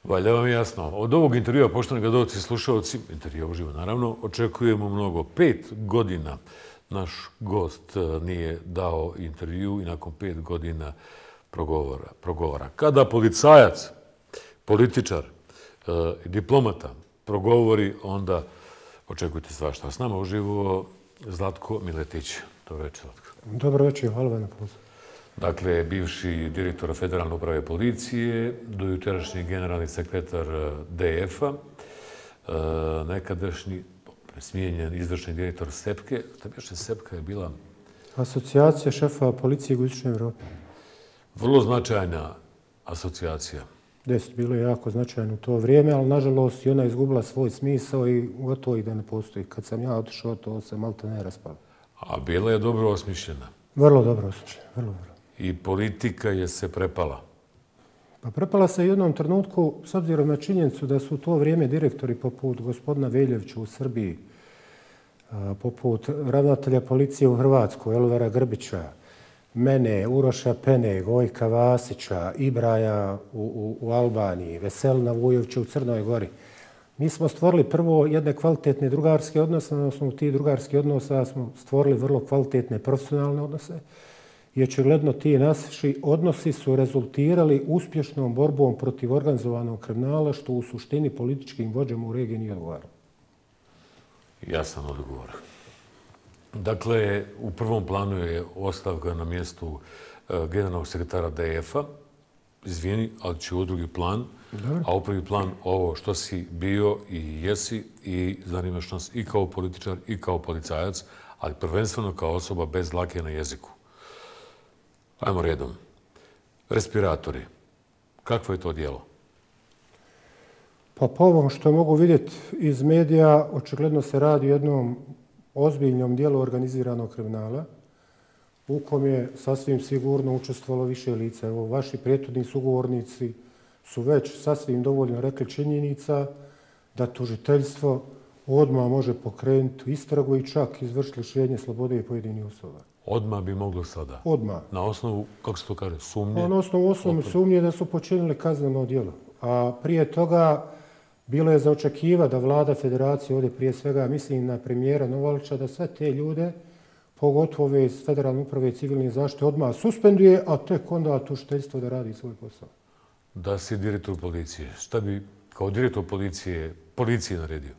Valjda vam je jasno. Od ovog intervjua, poštovani gledalci i slušalci, intervjua uživo naravno, očekujemo mnogo. 5 godina naš gost nije dao intervju i nakon 5 godina progovara. Kada policajac, političar i diplomata progovori, onda očekujte svašta. S nama uživo Zlatko Miletić. Dobro večer, Zlatko. Dobro večer, hvala vam na pozivu. Dakle, bivši direktor Federalne uprave policije, dojučerašnji generalni sekretar DF-a, nekadašnji smijenjen izvršni direktor SEPKE. SEPKA je bila Asocijacija šefova policije u Istočnoj Evropi. vrlo značajna asocijacija. Jest, bilo je jako značajno u to vrijeme, ali nažalost i ona je izgubila svoj smisao i gotovo i da ne postoji. Kad sam ja otišao, to se malte ne raspalo. A bila je dobro osmišljena. Vrlo dobro osmišljena, vrlo dobro. I politika je se prepala. Pa prepala se u jednom trenutku, s obzirom na činjenicu da su u to vrijeme direktori poput gospodina Veljevića u Srbiji, poput ravnatelja policije u Hrvatskoj, Elvera Grbića, mene, Uroša Pene, Gojka Vasića, Ibraja u Albaniji, Veselina Vujovića u Crnoj Gori. Mi smo stvorili prvo jedne kvalitetne drugarske odnose, na osnovu tih drugarskih odnosa smo stvorili vrlo kvalitetne profesionalne odnose i očigledno ti naši odnosi su rezultirali uspješnom borbom protiv organizovanog kriminala, što u suštini političkim vođama u regiji nije odgovaralo. Jasan odgovor. Dakle, u prvom planu je ostavka na mjestu generalnog sekretara DF-a. Izvini, ali ću u drugi plan. Dobro. A u prvi plan ovo što si bio i jesi i zanimaš nas i kao političar i kao policajac, ali prvenstveno kao osoba bez dlake na jeziku. Ajmo redom. Respiratori. Kakvo je to djelo? Pa po ovom što mogu vidjeti iz medija, očigledno se radi o jednom ozbiljnom dijelu organiziranog kriminala u kom je sasvim sigurno učestvovalo više lica. Evo, vaši prethodni sugovornici su već sasvim dovoljno rekli činjenica da tužiteljstvo odmah može pokrenuti istragu i čak izvršiti lišenje slobode i pojedinih osoba. Odmah bi moglo sada? Odmah. Na osnovu, kako se to kaže, sumnje? Na osnovu osnovne sumnje da su počinili kazneno djelo. A prije toga bilo je za očekivati da vlada federacije, ovdje prije svega mislim na premijera Novalića, da sve te ljude, pogotovo ove iz Federalne uprave civilne zaštite, odmah suspenduje, a tek onda tužiteljstvo da radi svoj posao. Da si direktor policije. Šta bi kao direktor policije naredio?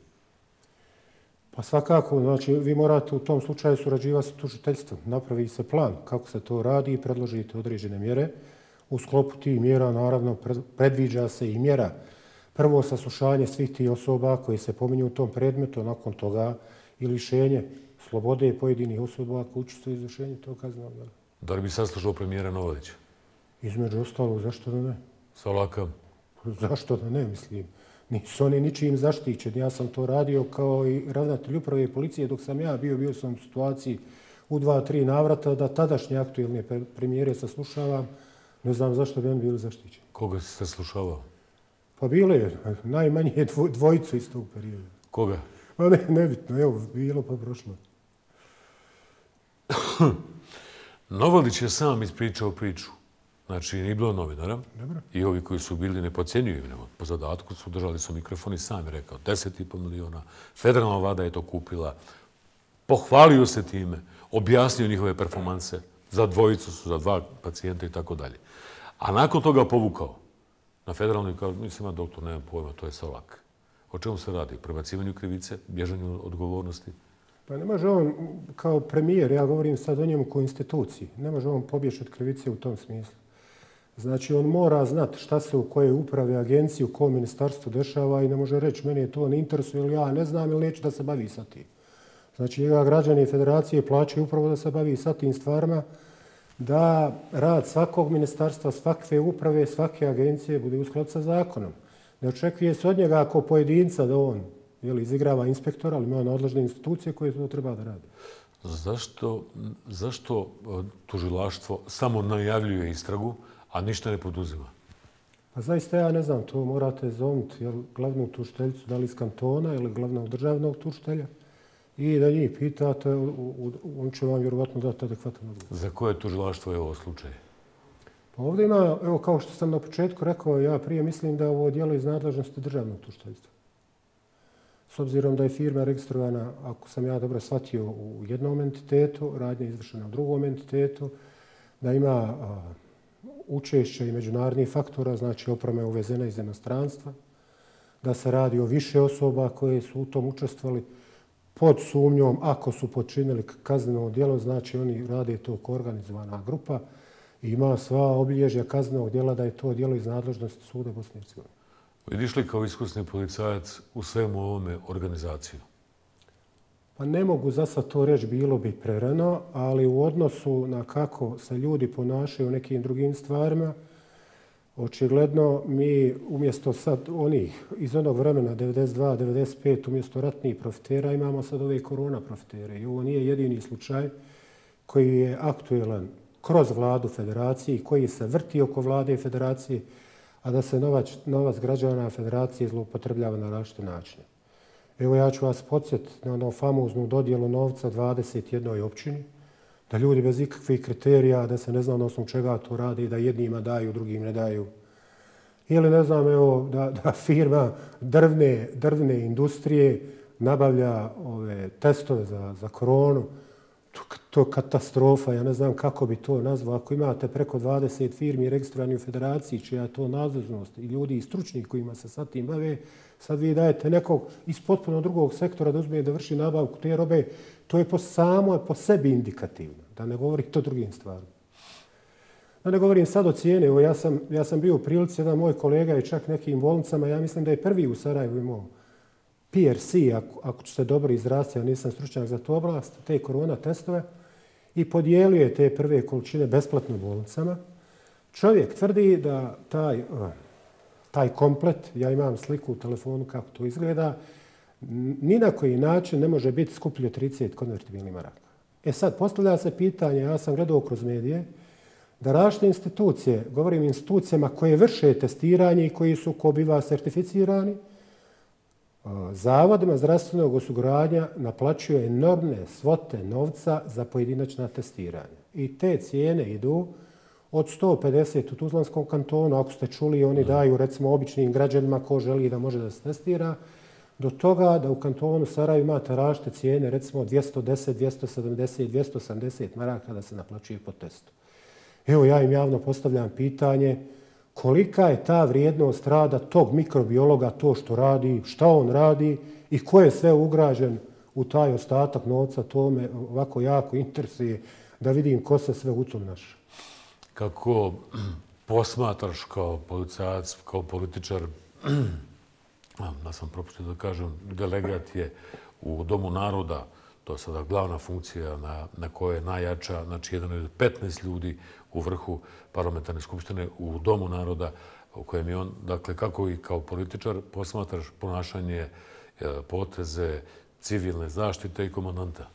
Pa svakako, znači vi morate u tom slučaju surađivati s tužiteljstvom. Napravi se plan kako se to radi i predložite određene mjere. U sklopu tih mjera naravno predviđa se i mjera prvo saslušanje svih tih osoba koji se pominju u tom predmetu, nakon toga i lišenje slobode pojedinih osoba koji učestvuju u izvršenju tog kaznenog djela. Da li bi saslušao premijera Novalića? Između ostalog, zašto da ne? Sa Olakom? Zašto da ne, mislim. Nisu oni ničim zaštićeni. Ja sam to radio kao i ravnatelj uprave policije dok sam ja bio sam u situaciji u 2-3 navrata da tadašnje aktuelne premijere saslušavam. Ne znam zašto bi oni bili zaštićeni. Koga si saslušavao? Pa bilo je najmanje dvojicu iz tog perioda. Koga? Pa ne, nebitno, evo, bilo pa prošlo. Novalić je sam ispričao priču. Znači, nije bilo novinara. Dobro. I ovi koji su bili ne podcjenjuju. Po zadatku su držali su mikrofon i sam je rekao 10,5 miliona. Federalna vlada je to kupila. Pohvalio se time. Objasnio njihove performanse. Za dvojicu su, za 2 pacijenta i tako dalje. A nakon toga povukao. Na federalnoj kao, mislim, doktor, nemam pojma, to je Solak. O čemu se radi? Prebacivanju krivice, bježanju od odgovornosti? Pa ne može on kao premijer, ja govorim sad o njemu kao instituciji, ne može on pobjeći od krivice u tom smislu. Znači, on mora znati šta se u kojoj upravi, agenciji, u kojem ministarstvu dešava i ne može reći meni je to ne interesuje ili ja ne znam ili neću da se bavi sa tim. Znači, njega građani federacije plaćaju upravo da se bavi sa tim stvarima, da rad svakog ministarstva, svake uprave, svake agencije bude u skladu sa zakonom. Ne očekuje se od njega ako pojedinca da on izigrava inspektora, ali ima nadležne institucije koje to treba da rade. Zašto tužilaštvo samo najavljuje istragu, a ništa ne poduzima? Pa zaista ja ne znam, to morate zovnuti glavnu tužiteljicu, da li iz kantona ili glavnog državnog tužitelja i da njih pitate, on će vam vjerovatno dati adekvatan odgovor. Za koje tužilaštvo je ovo slučaj? Ovdje ima, evo kao što sam na početku rekao, ja prije mislim da ovo djelo iz nadležnosti državnog tužiteljstva. S obzirom da je firma registrovana, ako sam ja dobro shvatio, u jednom entitetu, radnja je izvršena u drugom entitetu, da ima učešće i međunarodnih faktora, znači oprema je uvezena iz inostranstva, da se radi o više osoba koje su u tom učestvovali pod sumnjom, ako su počinili kazneno djelo, znači oni rade to kao organizovana grupa i ima sva obilježja kaznenog djela da je to djelo iz nadležnosti suda Bosne i Hercegovine. Vidiš li kao iskusni policajac u svemu ovome organizaciju? Pa ne mogu za sad to reći, bilo bi prerano, ali u odnosu na kako se ljudi ponašaju u nekim drugim stvarima, očigledno mi umjesto sad onih iz onog vremena 92, 95, umjesto ratnih profitera imamo sad ove korona profitere. I ovo nije jedini slučaj koji je aktuelan kroz vladu federacije i koji se vrti oko vlade federacije, a da se novac građana federacije zloupotrebljava na različite načine. Evo ja ću vas podsjetiti na onu famoznu dodjelu novca 21. općini, da ljudi bez ikakvih kriterija, da se ne zna na osnovu čega to rade i da jednima daju, drugim ne daju. Ili ne znam, evo, da firma drvne industrije nabavlja ove testove za koronu. To je katastrofa, ja ne znam kako bi to nazvao. Ako imate preko 20 firmi registrovanih u federaciji, čija je to nadležnost i ljudi i stručnih kojima se sad tim bave, sad vi dajete nekog iz potpuno drugog sektora da uzme da vrši nabavku te robe, to je samo po sebi indikativno, da ne govorite o drugim stvarima. Da ne govorim sad o cijene, evo ja sam bio u prilici, jedan moj kolega je čak nekim bolnicama, ja mislim da je prvi u Sarajevu imao PRC, ako ću se dobro izrasti, ja nisam stručnjak za tu oblast, te korona testove i podijelio je te prve količine besplatno bolnicama. Čovjek tvrdi da taj komplet, ja imam sliku u telefonu kako to izgleda, ni na koji način ne može biti skuplji od 30 konvertibilnih maraka. E sad, postavlja se pitanje, ja sam gledao kroz medije, da različite institucije, govorim institucijama koje vrše testiranje i koji su ko biva certificirani, zavodima zdravstvenog osiguranja naplaćuje enormne svote novca za pojedinačna testiranja. I te cijene idu od 150 u Tuzlanskom kantonu, ako ste čuli, oni daju recimo običnim građanima ko želi da može da se testira, do toga da u kantonu Sarajevo imate različite cijene, recimo 210, 270, 280 maraka da se naplaćuje po testu. Evo ja im javno postavljam pitanje kolika je ta vrijednost rada tog mikrobiologa, to što radi, šta on radi i ko je sve ugrađen u taj ostatak novca, to me ovako jako interesuje da vidim ko se sve u tom naša. Kako posmatraš kao policajac, kao političar, da sam propustio da kažem, delegat je u Domu naroda, to je sada glavna funkcija na kojoj je najjača, znači jedan od 15 ljudi u vrhu parlamentarne skupštine u Domu naroda u kojem je on, dakle, kako i kao političar posmatraš ponašanje, poteze, civilne zaštite i komandanta?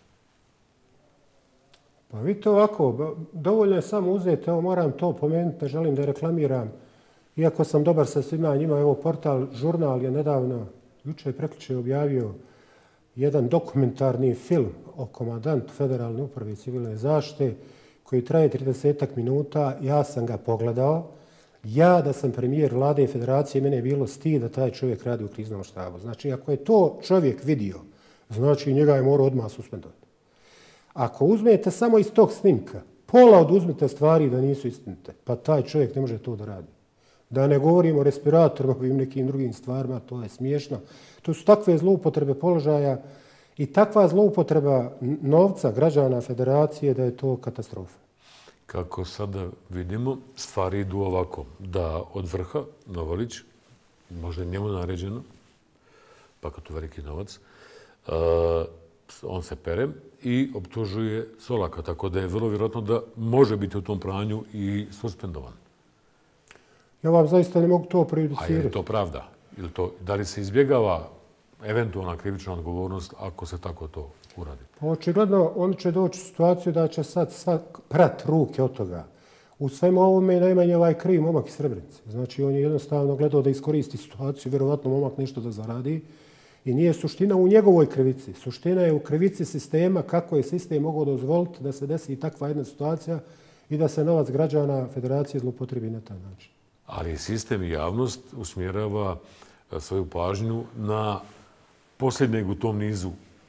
Pa vidite ovako, dovoljno je samo uzeti, evo moram to pomenuti, ne želim da reklamiram, iako sam dobar sa svima njima, evo portal Žurnal je nedavno, juče i prekjuče objavio jedan dokumentarni film o komandantu Federalne uprave civilne zaštite koji traje 30 minuta. Ja sam ga pogledao. Ja da sam premijer vlade i federacije, mene je bilo stid da taj čovjek radi u kriznom štabu. Znači, ako je to čovjek vidio, znači njega je morao odmah suspendovati. Ako uzmete samo iz tog snimka, pola oduzmete stvari da nisu istinite, pa taj čovjek ne može to da radi. Da ne govorimo o respiratorima i nekim drugim stvarima, to je smiješno. To su takve zloupotrebe položaja i takva zloupotreba novca građana federacije da je to katastrofa. Kako sada vidimo, stvari idu ovako, da od vrha Novalić, možda njemu naređeno, pa kad to veliki novac, on se pere i optužuje Solaka, tako da je vrlo vjerojatno da može biti u tom pranju i suspendovan. Ja vam zaista ne mogu to prejudicirati. A je li to pravda? Da li se izbjegava eventualna krivična odgovornost ako se tako to uradi? Očigledno, on će doći u situaciju da će sad svak prat ruke od toga. U svemu ovome najmanje ovaj kriv momak iz Srebrenice. Znači, on je jednostavno gledao da iskoristi situaciju, vjerovatno momak nešto da zaradi. I nije suština u njegovoj krivici. Suština je u krivici sistema, kako je sistem mogao dozvoliti da se desi takva jedna situacija i da se novac građana federacije zloupotrebi na taj način. Ali sistem i javnost usmjerava svoju pažnju na posljednjeg u tom nizu.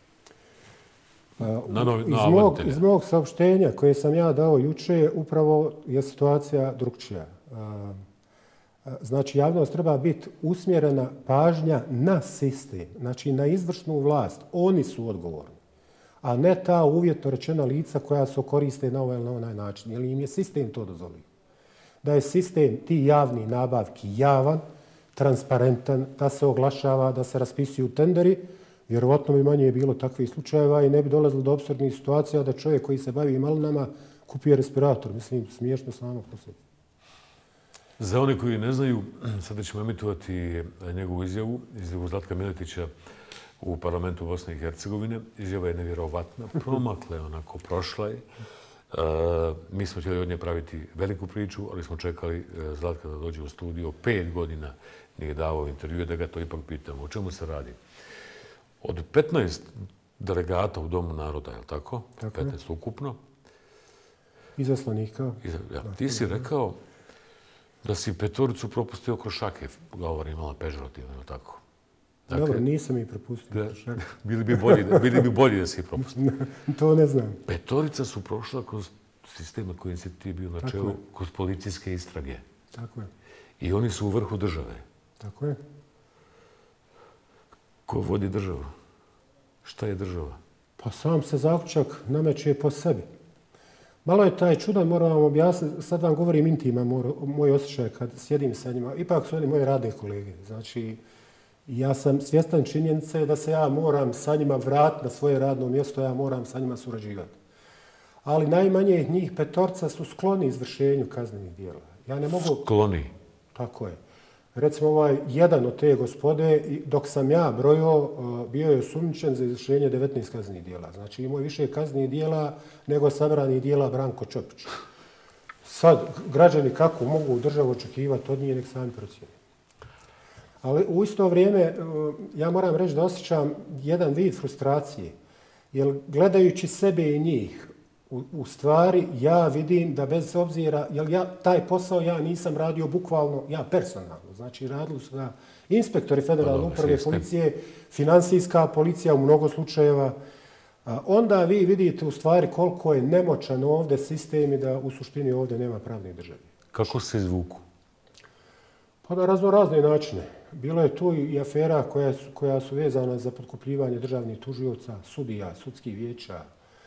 Iz mog saopštenja koje sam ja dao juče, upravo je situacija drukčija. Znači, javnost treba biti usmjerena pažnja na sistem, znači na izvršnu vlast. Oni su odgovorni, a ne ta uvjetno rečena lica koja se koriste na ovaj ili na onaj način. Jer im je sistem to dozvolio. Da je sistem ti javni nabavki javan, transparentan, da se oglašava, da se raspisuju tenderi, vjerovatno bi manje bilo takvih slučajeva i ne bi dolazilo do apsurdnih situacija da čovjek koji se bavi malinama kupuje respirator. Mislim, smiješno samo po sebi. Za one koji ne znaju, sada ćemo emitovati njegovu izjavu Zlatka Miletića u parlamentu Bosne i Hercegovine. Izjava je nevjerovatna, promakla je onako, prošla je. Mi smo htjeli od nje praviti veliku priču, ali smo čekali Zlatka da dođe u studio. 5 godina nije davao intervjue, da ga to ipak pitamo. O čemu se radi? Od 15 delegata u Domu naroda, je li tako? 15 ukupno. Izaslanika. Ti si rekao da si petoricu propustio kroz šake, govorim malo pežorativno, je li tako? Dobro, nisam ih propustio. Bili bi bolji da si ih propustio. To ne znam. Petorica su prošla kroz sistem na kojem si ti bio na čelu, kroz policijske istrage. Tako je. I oni su u vrhu države. Tako je. Ko vodi državu? Šta je država? Pa sam se zaključak nameće po sebi. Malo je taj čudan, moram vam objasniti, sad vam govorim intiman moj osjećaj kad sjedim sa njima. Ipak su oni moji radne kolege. Znači, ja sam svjestan činjenice da se ja moram sa njima vratiti na svoje radno mjesto, ja moram sa njima surađivati. Ali najmanje njih petorca su skloni izvršenju kaznenih djela. Ja ne mogu... Skloni? Tako je. Recimo, jedan od te gospode, dok sam ja brojio, bio je osumnjičen za izvršenje 19 kaznenih djela. Znači, imao je više kaznenih djela nego sabranih djela Branko Čopić. Sad, građani kako mogu državu očekivati od njih, nek sami procijeni. Ali u isto vrijeme, ja moram reći da osjećam jedan vid frustracije. Jer gledajući sebe i njih, u stvari ja vidim da bez obzira, jer taj posao ja nisam radio bukvalno, ja personalno. Znači, radili su ga inspektori federalne uprave, policije, finansijska policija u mnogo slučajeva. Onda vi vidite u stvari koliko je nemoćan ovdje sistem i da u suštini ovdje nema pravne države. Kako se izvuku? Pa na razne načine. Bilo je tu i afera koja su vezana za potkupljivanje državnih tužioca, sudija, sudskih vijeća,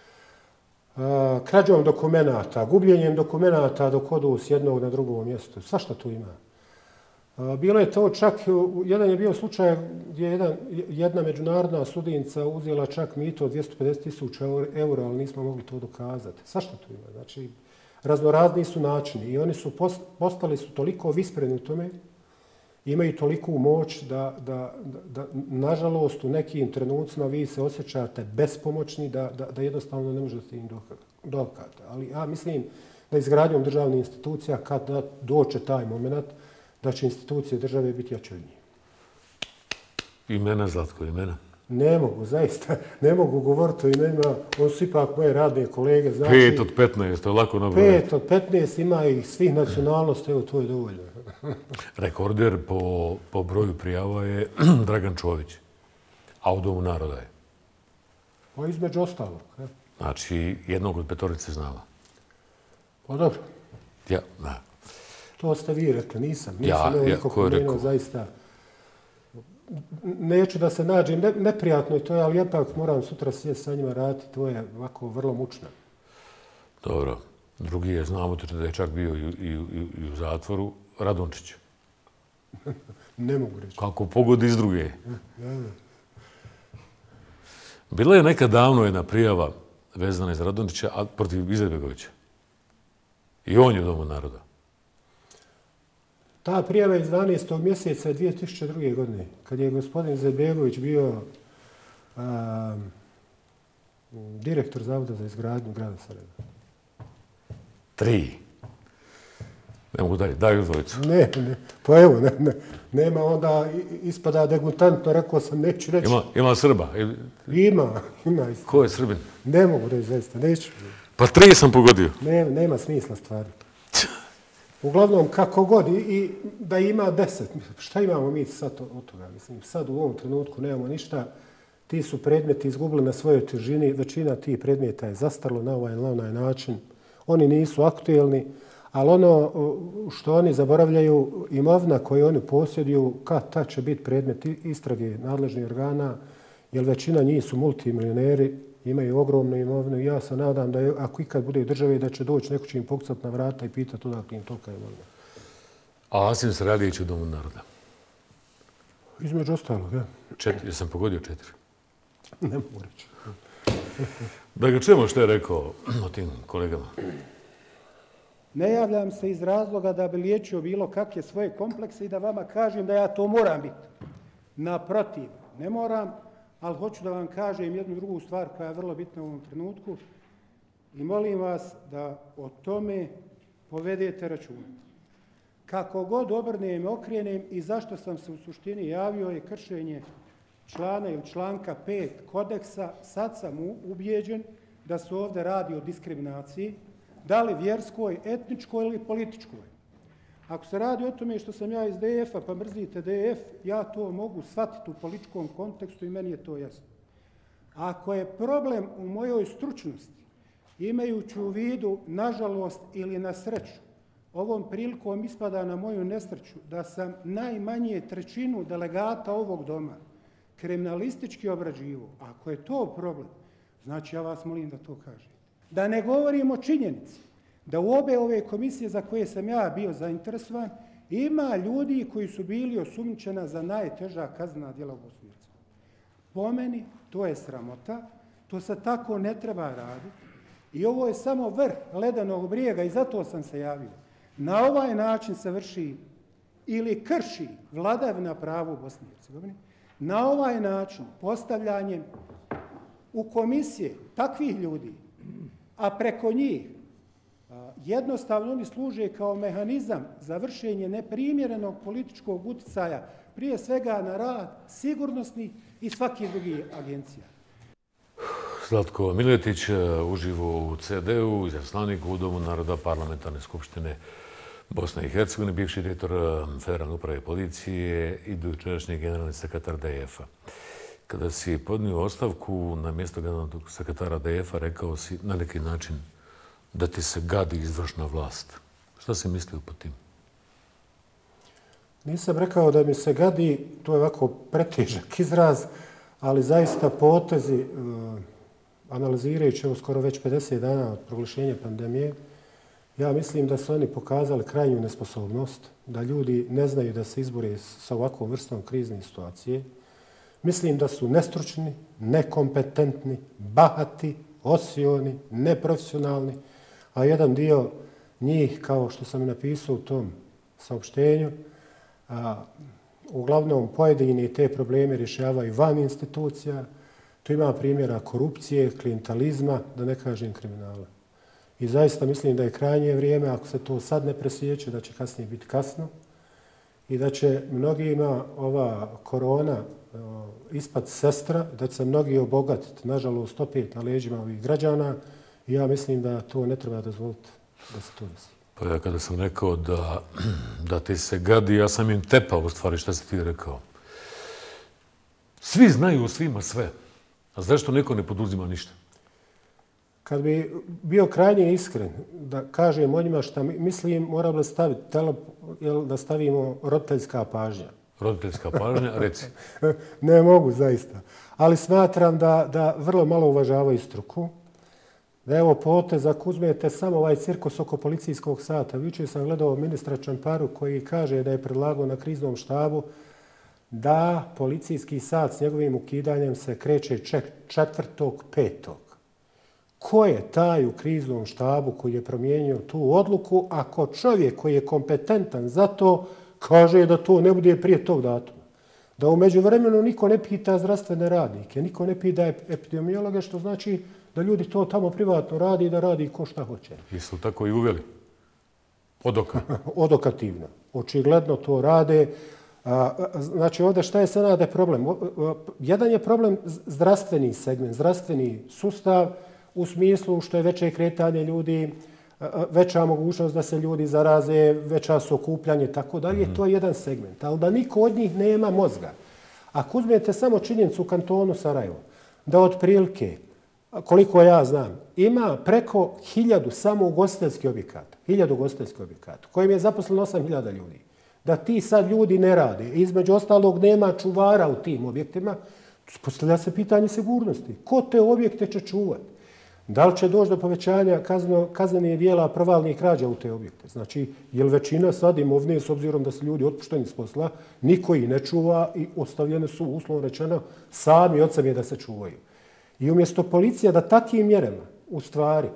krađom dokumenata, gubljenjem dokumenata dok odu s jednog na drugo mjesto. Svašta tu ima. Bilo je to čak, jedan je bio slučaj gdje je jedna međunarodna sudinca uzela čak mito od 250.000 eura, ali nismo mogli to dokazati. Svašta tu ima. Znači, raznorazni su načini i oni su postali su toliko vispreni u tome, imaju toliku moć da nažalost, u nekim trenucima vi se osjećate bespomoćni, da jednostavno ne možete im dokazati. Ali ja mislim da izgradnjom državnih institucija, kad doće taj moment, da će institucije države biti jače od njih. Imena, Zlatko, imena? Ne mogu, zaista. Ne mogu govoriti o imenima. Oni su ipak moje radne kolege. Znači, 5 od 15, to je lako nabrojati. 5 od 15 ima ih svih nacionalnosti, evo to je dovoljno. Rekorder po broju prijava je Dragan Čović, a u Domu naroda je? Pa između ostalog. Znači, jednog od petorice znala? Pa dobro. Ja, da. To ste vi rekli, nisam. Ja, ko je rekao? Zaista. Neću da se nađem, neprijatno je to, ali ipak moram sutra sjesti sa njima raditi, to je ovako vrlo mučno. Dobro. Drugi je, znamo da je čak bio i u zatvoru, Radončić. Ne mogu reći. Kako pogodi iz druge. Bila je neka davno jedna prijava vezana iz Radončića, a protiv Izetbegovića. I on je u Domu naroda. Ta prijava je iz 12. mjeseca 2002. godine, kad je gospodin Izetbegović bio direktor Zavoda za izgradnju grada Sarajeva. 3. Ne mogu dalje, daju dvojicu. Ne. Pa evo, nema onda ispada degutantno, rekao sam, neću reći. Ima Srba? Ima. Ko je Srbin? Ne mogu reći, zaista, neću. Pa 3 sam pogodio. Nema smisla stvari. Uglavnom, kako god, i da ima 10, šta imamo mi sad od toga? Mislim, sad u ovom trenutku nemamo ništa, ti su predmeti izgubili na svojoj težini, većina tih predmeta je zastarlo na ovaj ili onaj način, oni nisu aktuelni, ali ono što oni zaboravljaju, imovina koju oni posjeduju, ta će biti predmet istrage nadležnih organa, jer većina njih su multimilioneri, imaju ogromnu imovinu i ja se nadam da ako ikad bude u državi da će doći neko će im pokucati na vrata i pitati odakle im tolika imovina. A Asim Sradić u Domu naroda? Između ostalog, ja. 4, jesam pogodio 4. Ne mogu reći. Da ga čujemo što je rekao o tim kolegama. Ne javljam se iz razloga da bi liječio bilo kakve svoje komplekse i da vama kažem da ja to moram biti. Naprotiv, ne moram, ali hoću da vam kažem jednu drugu stvar koja je vrlo bitna u ovom trenutku i molim vas da o tome povedete računa. Kako god obrnem i okrenem i zašto sam se u suštini javio je kršenje člana ili članka 5 kodeksa, sad sam ubijeđen da se ovdje radi o diskriminaciji, da li vjerskoj, etničkoj ili političkoj. Ako se radi o tome što sam ja iz DF-a pa mrzite DF, ja to mogu shvatiti u političkom kontekstu i meni je to jasno. Ako je problem u mojoj stručnosti, imajući u vidu, nažalost ili na sreću, ovom prilikom ispada na moju nesreću da sam najmanje trećinu delegata ovog doma kriminalistički obrađivao. Ako je to problem, znači ja vas molim da to kažete. Da ne govorim o činjenici da u obe ove komisije za koje sam ja bio zainteresovan ima ljudi koji su bili osumnjičena za najteža kaznena djela u Bosni i Hercegovini. Po meni to je sramota, to se tako ne treba raditi i ovo je samo vrh ledenog brijega i zato sam se javio. Na ovaj način se vrši ili krši vladavina prava u Bosni i Hercegovini. Na ovaj način postavljanjem u komisije takvih ljudi, a preko njih jednostavno oni služe kao mehanizam za vršenje neprimjerenog političkog utjecaja, prije svega na rad sigurnosnih i svakih drugih agencija. Zlatko Miletić, uživo u CD-u, izaslanik u Domu naroda Parlamentarne skupštine Bosne i Hercegovine, bivši direktor Federalne uprave policije i dojučerašnji generalni sekretar DF-a. Kada si podnio ostavku na mjesto generalnog sekretara DF-a, rekao si na neki način da ti se gadi izvršna vlast. Šta si mislio po tim? Nisam rekao da mi se gadi, to je ovako pretežak izraz, ali zaista potezi, analizirajući skoro već 50 dana od proglašenja pandemije, ja mislim da su oni pokazali krajnju nesposobnost, da ljudi ne znaju da se izbore sa ovakvom vrstom krizne situacije. Mislim da su nestručni, nekompetentni, bahati, osioni, neprofesionalni, a jedan dio njih, kao što sam napisao u tom saopštenju, uglavnom pojedini te probleme rješavaju van institucija. Tu ima primjera korupcije, klijentalizma, da ne kažem kriminala. I zaista mislim da je krajnje vrijeme, ako se to sad ne presjeće, da će kasnije biti kasno i da će mnogima ova korona ispad sestra, da će se mnogi obogatiti, nažalost, opet na leđima ovih građana i ja mislim da to ne treba dozvoliti da se to desi. Pa ja kada sam rekao da ti se gadi, ja sam im tepao u stvari šta si ti rekao. Svi znaju o svima sve, a zašto neko ne poduzima ništa? Kad bi bio krajnje iskren da kažem o njima šta mislim, moram da stavimo roditeljska pažnja. Roditeljska pažnja, reci. Ne mogu, zaista. Ali smatram da vrlo malo uvažavaju struku. Da evo potez, ako uzmete samo ovaj cirkus oko policijskog sata. Jučer sam gledao ministra Čamparu koji kaže da je predlagao na kriznom štabu da policijski sat s njegovim ukidanjem se kreće 4.5. Ko je taj u kriznom štabu koji je promijenio tu odluku ako čovjek koji je kompetentan za to kaže da to ne bude prije tog datuma? Da u međuvremenu niko ne pita zdravstvene radnike, niko ne pita epidemiologe, što znači da ljudi to tamo privatno radi i da radi ko šta hoće. Jesu tako i uveli? Odoka? Odokativno. Očigledno to rade. Znači ovdje šta je sada problem? Jedan je problem zdravstveni segment, zdravstveni sustav u smislu što je veće kretanje ljudi, veća mogućnost da se ljudi zaraze, veća su okupljanje i tako dalje. To je jedan segment. Ali da niko od njih nema mozga. Ako uzmete samo činjenicu u kantonu Sarajevo, da otprilike, koliko ja znam, ima preko 1000 samo ugostiteljskih objekata. 1000 ugostiteljskih objekata, kojim je zaposleno 8000 ljudi. Da ti sad ljudi ne rade. Između ostalog nema čuvara u tim objektima. Postavlja se pitanje sigurnosti. Ko te objekte će čuvati? Da li će doći do povećanja kaznenih dijela provalnih krađa u te objekte? Znači, je li većina sad imovine, s obzirom da su ljudi otpušteni s posla, niko ih ne čuva i ostavljene su, uslovno rečeno, sami od sebe da se čuvaju. I umjesto policija da takvim mjerama, u stvari,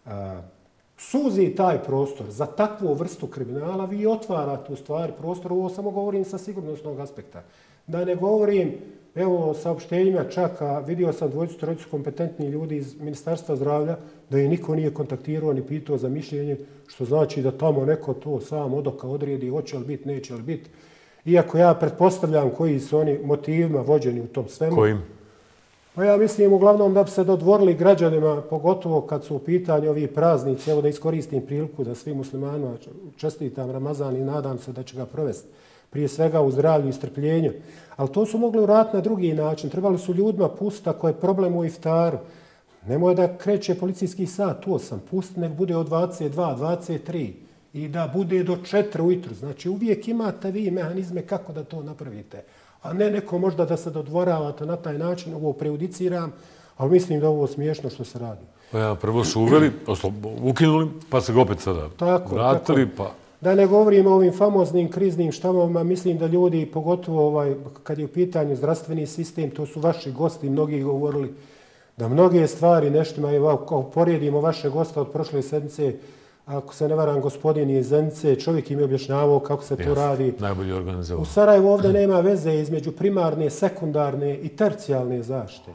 suzi taj prostor za takvu vrstu kriminala, vi otvarate u stvari prostor, ovo samo govorim sa sigurnosnog aspekta. Da ne govorim, evo, saopštenjima čak, a vidio sam trojicu kompetentni ljudi iz Ministarstva zdravlja, da je niko nije kontaktirao ni pitao za mišljenje, što znači da tamo neko to sam odoka odredi, hoće li biti, neće li biti. Iako ja pretpostavljam koji su oni motivima vođeni u tom svemu. Kojim? Pa ja mislim uglavnom da bi se dodvorili građanima, pogotovo kad su u pitanju ovi praznici. Evo da iskoristim priliku da svim muslimanima čestitam Ramazan i nadam se da će ga provesti. Prije svega u zdravlju i strpljenju. Ali to su mogli uraditi na drugi način. Trebali su ljudima pustiti ako je problem u iftaru. Nemoj da kreće policijski sat, 8. Pustiti nek bude od 22, 23 i da bude do 4 ujutru. Znači uvijek imate vi mehanizme kako da to napravite. A ne neko možda da se dodvoravate na taj način, ovo prejudiciram, ali mislim da ovo smiješno što se radi. Pa ja, prvo su uveli, ukinuli, pa se ga opet sada vratili, pa... Da ne govorim o ovim famoznim kriznim štabovima, mislim da ljudi, pogotovo kad je u pitanju zdravstveni sistem, to su vaši gosti, mnogi govorili da mnoge stvari nešto imaju, kao poredimo vaše gosta od prošle sedmice, ako se ne varam, gospodin iz Zenice, čovjek im je objašnjavao kako se to radi. Najbolje organizovano. U Sarajevu ovdje nema veze između primarne, sekundarne i tercijalne zaštite.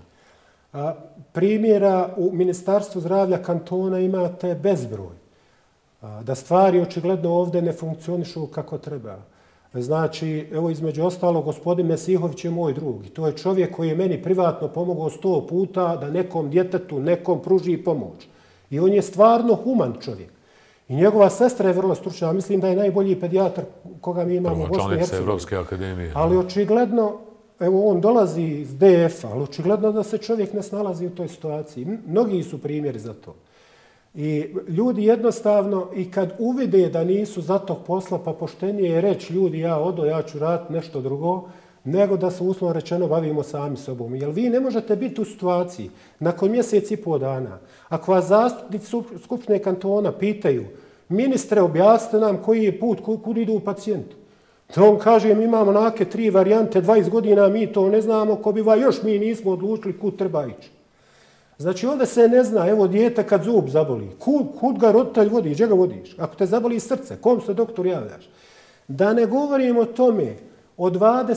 Primjera u Ministarstvu zdravlja kantona imate bezbroj. Da stvari očigledno ovdje ne funkcionišu kako treba. Znači, evo između ostalo, gospodin Mesihović je moj drug. I to je čovjek koji je meni privatno pomogao 100 puta da nekom djetetu, nekom pruži pomoć. I on je stvarno human čovjek. I njegova sestra je vrlo stručna. Mislim da je najbolji pedijatar koga mi imamo u Bosni i Hercegovini. Članica Evropske akademije. Ali očigledno, evo on dolazi iz DF-a, ali očigledno da se čovjek ne snalazi u toj situaciji. Mnogi su primjeri za to. I ljudi jednostavno, i kad uvide da nisu za tog posla, pa poštenije je reći ljudi ja ću raditi nešto drugo, nego da se uslovno rečeno bavimo sami sobom. Jer vi ne možete biti u situaciji nakon mjesec i pol dana. Ako vas zastupnici Skupštine kantona pitaju, ministre, objasnite nam koji je put, kud idu pacijenti. Da on kaže, mi imamo nake 3 varijante, 20 godina mi to ne znamo, ko biva još mi nismo odlučili kud treba ići. Znači, ovdje se ne zna, evo dijete kad zub zaboli, kud ga roditelj vodi, gdje ga vodiš? Ako te zaboli srce, kom se doktor javljaš? Da ne govorim o tome, od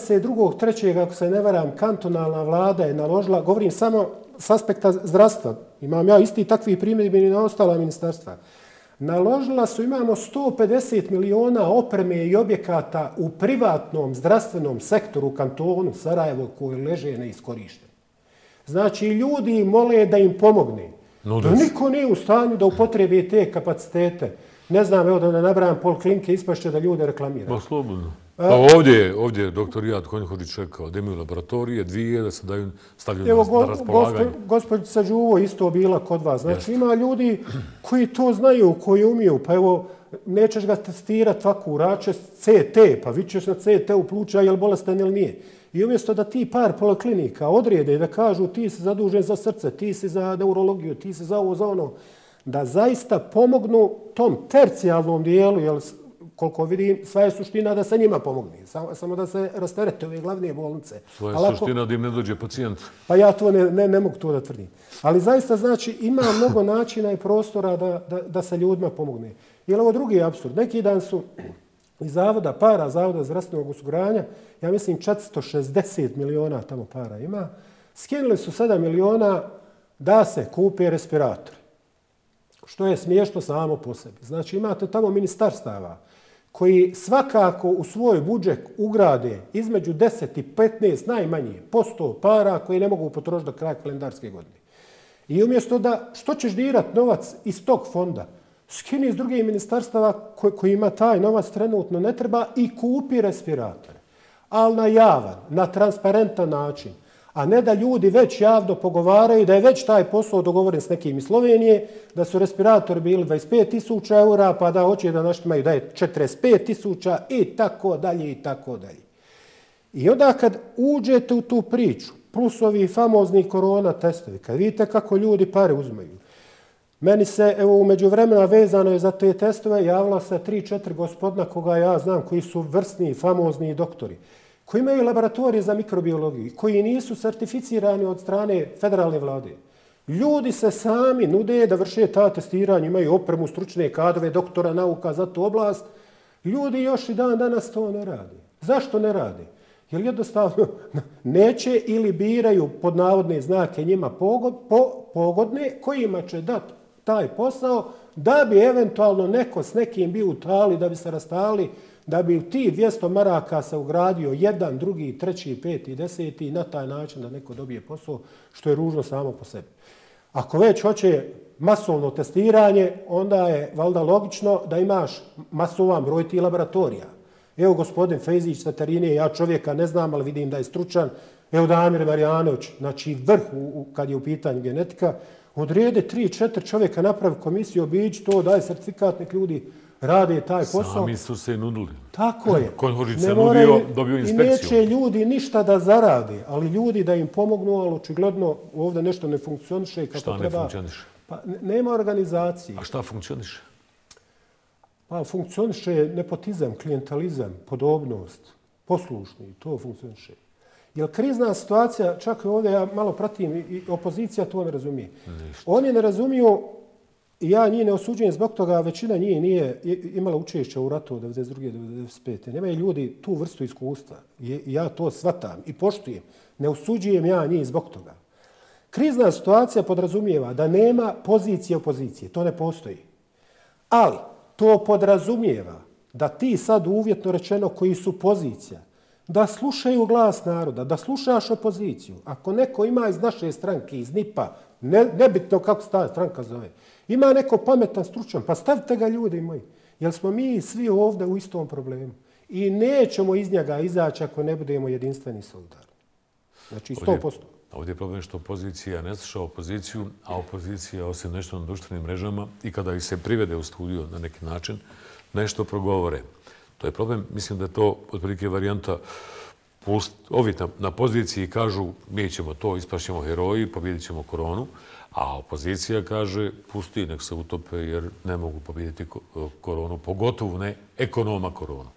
22.3. ako se ne varam, kantonalna vlada je naložila, govorim samo s aspekta zdravstva, imam ja isti takvih primjedbi i na ostala ministarstva, naložila su, imamo 150 miliona opreme i objekata u privatnom zdravstvenom sektoru kantonu Sarajevo koji leže neiskorišteni. Znači, ljudi mole da im pomogne. Da niko nije u stanju da upotrebi te kapacitete. Ne znam, evo da ne nabrajam poliklinike, ispašće da ljude reklamiraju. Pa slobodno. Pa ovdje je doktor Rijad Konjohodić rekao da imaju laboratorije, 2 da se stavljaju na raspolaganje. Evo, gospođica Đuvo isto bila kod vas. Znači, ima ljudi koji to znaju, koji umiju. Pa evo, nećeš ga testirati ovako urače CT, pa vidit ćeš na CT-u pluća je li bolestan ili nije. I umjesto da ti par poliklinika odrede i da kažu ti si zadužen za srce, ti si za neurologiju, ti si za ovo, za ono, da zaista pomognu tom tercijalnom dijelu, jer koliko vidim, sva je suština da se njima pomogne. Samo da se rasterete ove glavne bolnice. Sva je suština da im ne dođe pacijent. Pa ja to ne mogu to da tvrdim. Ali zaista znači ima mnogo načina i prostora da se ljudima pomogne. Jer ovo drugi apsurd. Neki dan su iz Zavoda zdravstvenog osiguranja, ja mislim 460 miliona tamo para ima, skinuli su 7 miliona da se kupe respiratori. Što je smiješno samo po sebi. Znači imate tamo ministarstava koji svakako u svoj budžet ugrade između 10 i 15 najmanje posto para koji ne mogu potrošiti do kraja kalendarske godine. I umjesto da, što ćeš dirat novac iz tog fonda, skini iz drugih ministarstava koji ima taj novac trenutno ne treba i kupi respiratore. Ali na javan, na transparentan način. A ne da ljudi već javno pogovaraju, da je već taj posao dogovoren s nekim iz Slovenije, da su respiratori bili 25.000 eura, pa da hoće da naštimaju da je 45.000 i tako dalje i tako dalje. I onda kad uđete u tu priču, plus ovi famozni korona testovi, kad vidite kako ljudi pare uzmaju, meni se, evo, umeđu vremena vezano je za te testove, javila se 3-4 gospodina koga ja znam, koji su vrsni, famozni doktori, koji imaju laboratorije za mikrobiologiju, koji nisu certificirani od strane federalne vlade. Ljudi se sami nude da vrše ta testiranja, imaju opremu, stručne kadrove, doktora nauka za tu oblast. Ljudi još i dan danas to ne rade. Zašto ne rade? Jer jednostavno neće ili biraju pod navodne znake njima pogodne kojima će dati taj posao da bi eventualno neko s nekim bio u tali, da bi se rastali, da bi u ti 200 maraka se ugradio jedan, drugi, treći, peti, deseti i na taj način da neko dobije posao, što je ružno samo po sebi. Ako već hoće masovno testiranje, onda je valjda logično da imaš masovan broj tih laboratorija. Evo gospodin Fejzić sa Tarinije, ja čovjeka ne znam, ali vidim da je stručan. Evo Damir Marjanović, znači vrh kad je u pitanju genetika, odrede 3-4 čovjeka, napravi komisiju, obići to, daje certifikat, nek ljudi rade taj posao. Sami su se nudili. Tako je. Konhožić se nudio, dobio inspekciju. I neće ljudi ništa da zarade, ali ljudi da im pomognu, ali očigledno ovdje nešto ne funkcioniše kako treba. Šta ne funkcioniše? Pa nema organizacije. A šta funkcioniše? Pa funkcioniše nepotizam, klijentalizam, podobnost, poslušni, to funkcioniše. Jer krizna situacija, čak i ovdje ja malo pratim i opozicija to ne razumije. Oni ne razumiju, ja njih ne osuđujem zbog toga, većina njih nije imala učešća u ratu od 1992. do 1995. Nemaju ljudi tu vrstu iskustva. Ja to shvatam i poštujem. Ne osuđujem ja njih zbog toga. Krizna situacija podrazumijeva da nema pozicije opozicije. To ne postoji. Ali to podrazumijeva da ti sad uvjetno rečeno koji su pozicija, da slušaju glas naroda, da slušaš opoziciju. Ako neko ima iz naše stranke, iz NIP-a, nebitno kako se ta stranka zove, ima neko pametan, stručan, pa stavite ga ljudi moji. Jer smo mi svi ovdje u istom problemu. I nećemo iz njega izaći ako ne budemo jedinstveni solidarni. Znači 100%. Ovdje je problem što opozicija ne sluša opoziciju, a opozicija osim nešto na društvenim mrežama i kada ih se privede u studiju na neki način, nešto progovore. To je problem. Mislim da je to otprilike varijanta ovi na poziciji kažu mi ćemo to, ispašćemo heroji, pobjedit ćemo koronu, a opozicija kaže pusti, nek se utope jer ne mogu pobjediti koronu, pogotovo ne ekonoma koronu.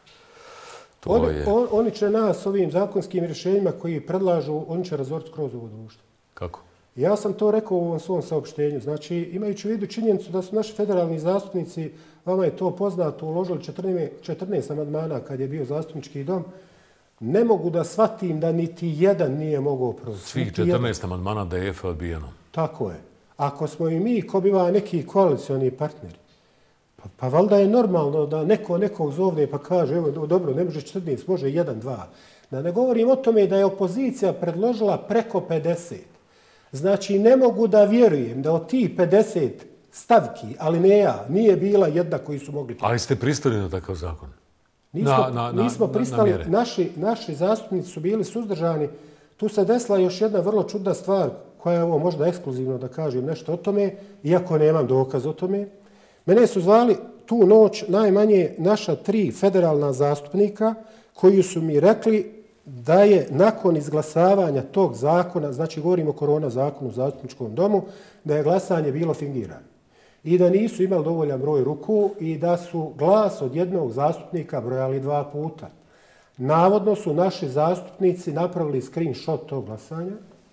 Oni će nas ovim zakonskim rješenjima koji predlažu, oni će razoriti kroz ovo društvo. Kako? Ja sam to rekao u ovom svom saopštenju. Znači, imajući u vidu činjenicu da su naši federalni zastupnici, vama je to poznato, uložili 14 amandmana kad je bio zastupnički dom, ne mogu da shvatim da niti jedan nije mogao proći. Svih 14 amandmana da je EFA odbijeno. Tako je. Ako smo i mi, ko biva neki koalicioni partneri, pa valjda je normalno da nekog zovne pa kaže, evo dobro, ne može 14, može 1, 2. Da ne govorim o tome da je opozicija predložila preko 50. Znači, ne mogu da vjerujem da od tih 50 stavki, ali ne ja, nije bila jedna koji su mogli... Ali ste pristali na takav zakon? Nismo pristali. Naši zastupnici su bili suzdržani. Tu se desila još jedna vrlo čudna stvar, koja je ovo možda ekskluzivno da kažem nešto o tome, iako nemam dokaz o tome. Mene su zvali tu noć najmanje naša 3 federalna zastupnika koji su mi rekli da je nakon izglasavanja tog zakona, znači govorimo o korona zakonu u zastupničkom domu, da je glasanje bilo fingirano. I da nisu imali dovoljan broj ruku i da su glas od jednog zastupnika brojali 2 puta. Navodno su naši zastupnici napravili screenshot tog glasanja.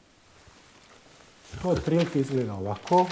To otprilike izgleda ovako.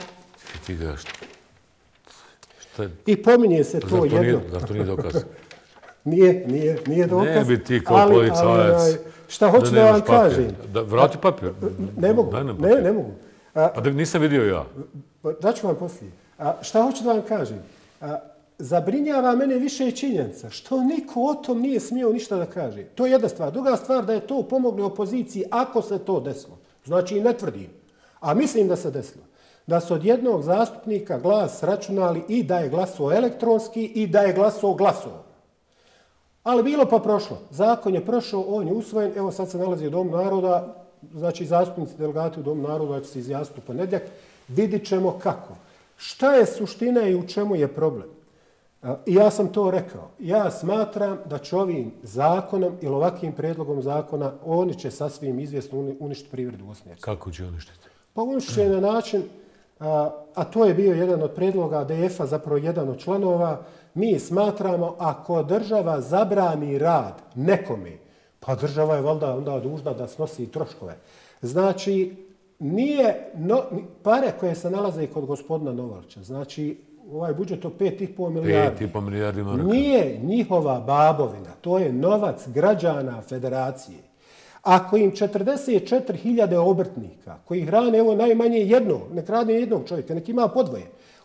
I pominje se to jedno. Zar to nije dokaz? Nije dokaz. Ne bi ti kao policajac. Šta hoću da vam kažem? Vrati papir. Ne mogu. Pa nisam vidio ja. Daću vam poslije. Šta hoću da vam kažem? Zabrinjava mene više činjenica što niko o tom nije smio ništa da kaže. To je jedna stvar. Druga stvar da je to pomoglo opoziciji ako se to desilo. Znači ne tvrdim. A mislim da se desilo. Da su od jednog zastupnika glas računali i da je glasao elektronski i da je glasao glasovom. Ali bilo pa prošlo. Zakon je prošao, on je usvojen, evo sad se nalazi u Domu naroda, znači zastupnici delegati u Domu naroda će se izjasniti u ponedjeljak, vidit ćemo kako. Šta je suština i u čemu je problem? I ja sam to rekao. Ja smatram da će ovim zakonom ili ovakvim prijedlogom zakona oni će sasvim izvjesno uništiti privredu Bosne. Kako će uništiti? Pa uništit će na način, a to je bio jedan od prijedloga DF-a, zapravo jedan od članova, mi smatramo ako država zabrani rad nekome, pa država je valjda onda dužna da snosi troškove. Znači, nije pare koje se nalaze kod gospodina Novalča, znači ovaj budžet od 5,5 milijardi. 5,5 milijardi maraka. Nije njihova babovina, to je novac građana federacije. Ako im 44.000 obrtnika koji hrane evo najmanje jednog, nek radi jednog čovjeka, nek ima podvoje,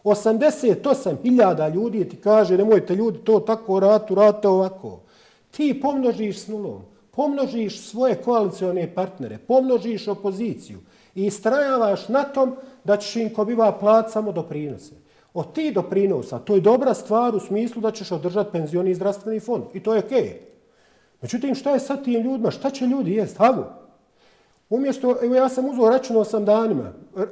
88.000 ljudi ti kaže nemojte ljudi to tako radite ovako. Ti pomnožiš s nulom, pomnožiš svoje koalicione partnere, pomnožiš opoziciju i istrajavaš na tom da ćeš im ko biva plat samo doprinose. Od tih doprinosa, to je dobra stvar u smislu da ćeš održati penzioni i zdravstveni fond. I to je okej. Međutim, šta je sad tim ljudima? Šta će ljudi jest? Havu. Umjesto, evo ja sam uzeo, računao sam danima,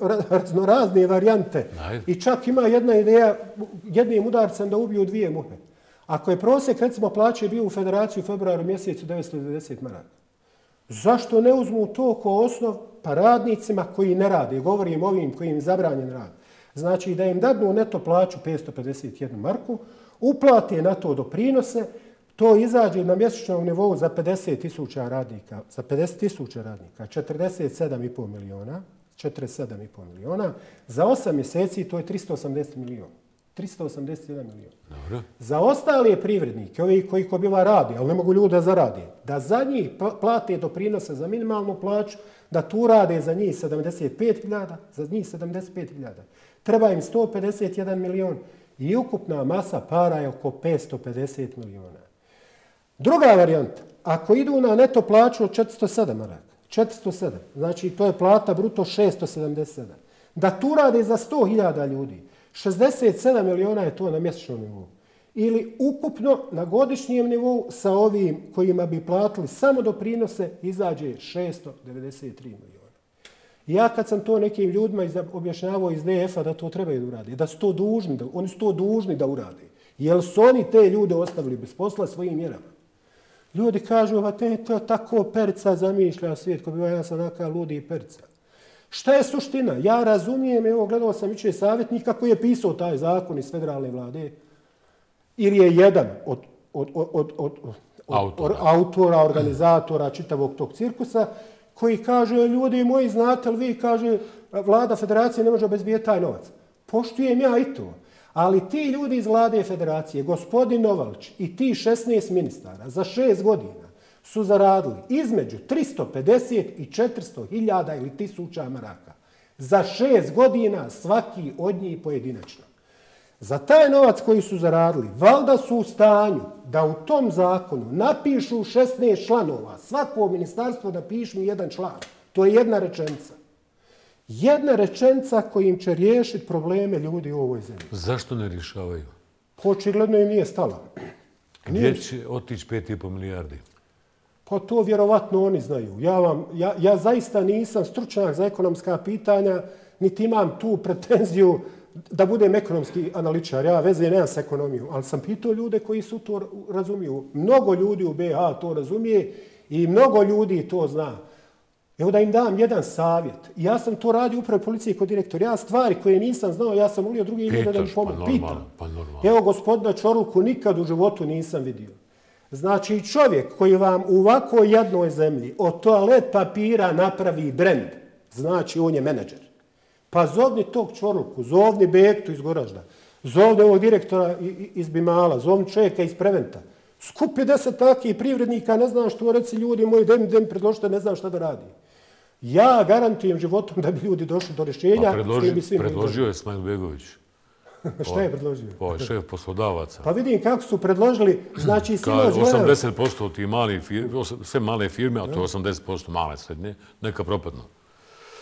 razne varijante. I čak ima jedna ideja, jednim udarcem da ubiju 2 muhe. Ako je prosjek, recimo, plaće bio u federaciji u februaru mjesecu 990 maraka. Zašto ne uzmu to ko osnov pa radnicima koji ne rade? Govorim ovim koji im zabranjen rad. Znači da im dadnu neto plaću 551 marku, uplate na to doprinose, to izađe na mjesečnom nivou za 50.000 radnika, za 50.000 radnika, 47,5 miliona, 47,5 miliona, za 8 mjeseci to je 380 miliona. 381 milion. Dobro. Za ostale privrednike, ovi koji ko biva radi, ali ne mogu ljudi da zaradi, da za njih plate doprinose za minimalnu plaću, da tu rade za njih 75.000, za njih 75.000. Treba im 151 milion i ukupna masa para je oko 550 miliona. Druga varijanta, ako idu na neto plaću od 407 maraka, 407, znači to je plata bruto 677, da tu rade za 100.000 ljudi, 67 miliona je to na mjesečnom nivou. Ili ukupno na godišnjem nivou sa ovim kojima bi platili samo doprinose izađe 693 miliona. Ja kad sam to nekim ljudima objašnjavao iz DF-a da to trebaju da urade, da su to dužni, oni su to dužni da urade, jer su oni te ljude ostavili bez posla svojim mjerama. Ljudi kažu, to tako Perica zamišlja svijet, ko bi ja sam neka ludi Perica. Šta je suština? Ja razumijem, evo gledao sam jučer savjetnika koji je pisao taj zakon iz federalne vlade, ili je jedan od autora, organizatora čitavog tog cirkusa, koji kaže, ljudi moji, znate li vi, kaže, vlada federacije ne može obezbijeti taj novac. Poštujem ja i to. Ali ti ljudi iz vlade federacije, gospodin Novalč i ti 16 ministara za 6 godina su zaradili između 350 i 400.000 ili 1000 maraka. Za 6 godina svaki od njih pojedinačno. Za taj novac koji su zaradili, valjda su u stanju da u tom zakonu napišu 16 članova. Svako ministarstvo napišu jedan član. To je jedna rečenica. Jedna rečenica kojim će riješiti probleme ljudi u ovoj zemlji. Zašto ne rješavaju? Očigledno im nije stala. Gdje će otići 5,5 milijardi? Pa to vjerovatno oni znaju. Ja zaista nisam stručnjak za ekonomska pitanja, niti imam tu pretenziju da budem ekonomski analitičar. Ja veze nemam s ekonomijom, ali sam pitao ljude koji su to razumiju. Mnogo ljudi u BiH to razumije i mnogo ljudi to zna. Evo da im dam jedan savjet. Ja sam to radio upravo policiji kod direktora. Ja stvari koje nisam znao, ja sam ulio drugi ljude da im pomogu. Pitam. Evo gospodina Čorluku nikad u životu nisam vidio. Znači čovjek koji vam u ovako jednoj zemlji od toalet papira napravi brend, znači on je menadžer. Pa zovni tog Čorluku, zovni Bektu iz Goražda, zovni ovog direktora iz Bimala, zovni čovjeka iz Preventa. Skupi 10 takih privrednika, ne znam što reci ljudi moji, da mi predložite, ne znam šta da radi. Ja garantujem životom da bi ljudi došli do rješenja. Predložio je Smajlbegović. Šta je predložio? Ovo je šef poslodavaca. Pa vidim kako su predložili, znači sinoć 80% od tih malih firme, sve male firme, a to je 80% male srednje, neka propadnu.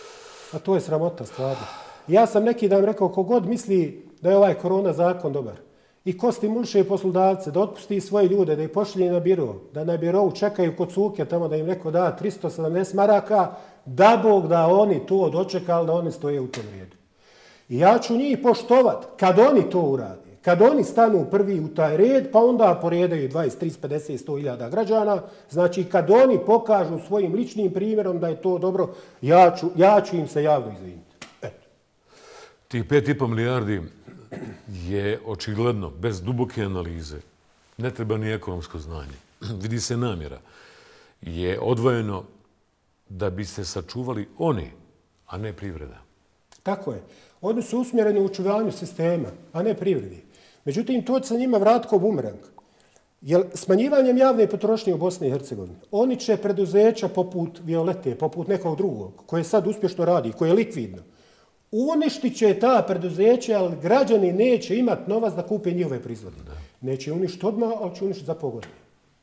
A to je sramota stvarno. Ja sam neki dan rekao, kogod misli da je ovaj korona zakon dobar i ko stimuliše poslodavce da otpusti svoje ljude, da ih pošalje na biro, da na birovu čekaju kod cuke tamo da im neko da 370 maraka, da Bog da oni to dočekali, da oni stoje u tom redu. I ja ću njih poštovat kad oni to urade. Kad oni stanu prvi u taj red, pa onda poredaju 20, 30, 50, 100 hiljada građana, znači kad oni pokažu svojim ličnim primjerom da je to dobro, ja ću im se javno izviniti. Tih 5,5 milijardi je očigledno, bez duboke analize, ne treba ni ekonomsko znanje, vidi se namjera, je odvojeno da bi se sačuvali oni, a ne privreda. Tako je. Oni su usmjereni u očuvanju sistema, a ne privredi. Međutim, to će se njima vratiti kao bumerang. Jer smanjivanjem javne potrošnje u Bosni i Hercegovini, oni će preduzeća poput Violete, poput nekog drugog, koje sad uspješno radi, koje je likvidno, uništit će ta preduzeća, ali građani neće imati novac da kupe njihove proizvode. Neće uništiti odmah, ali će uništiti za pogodinu.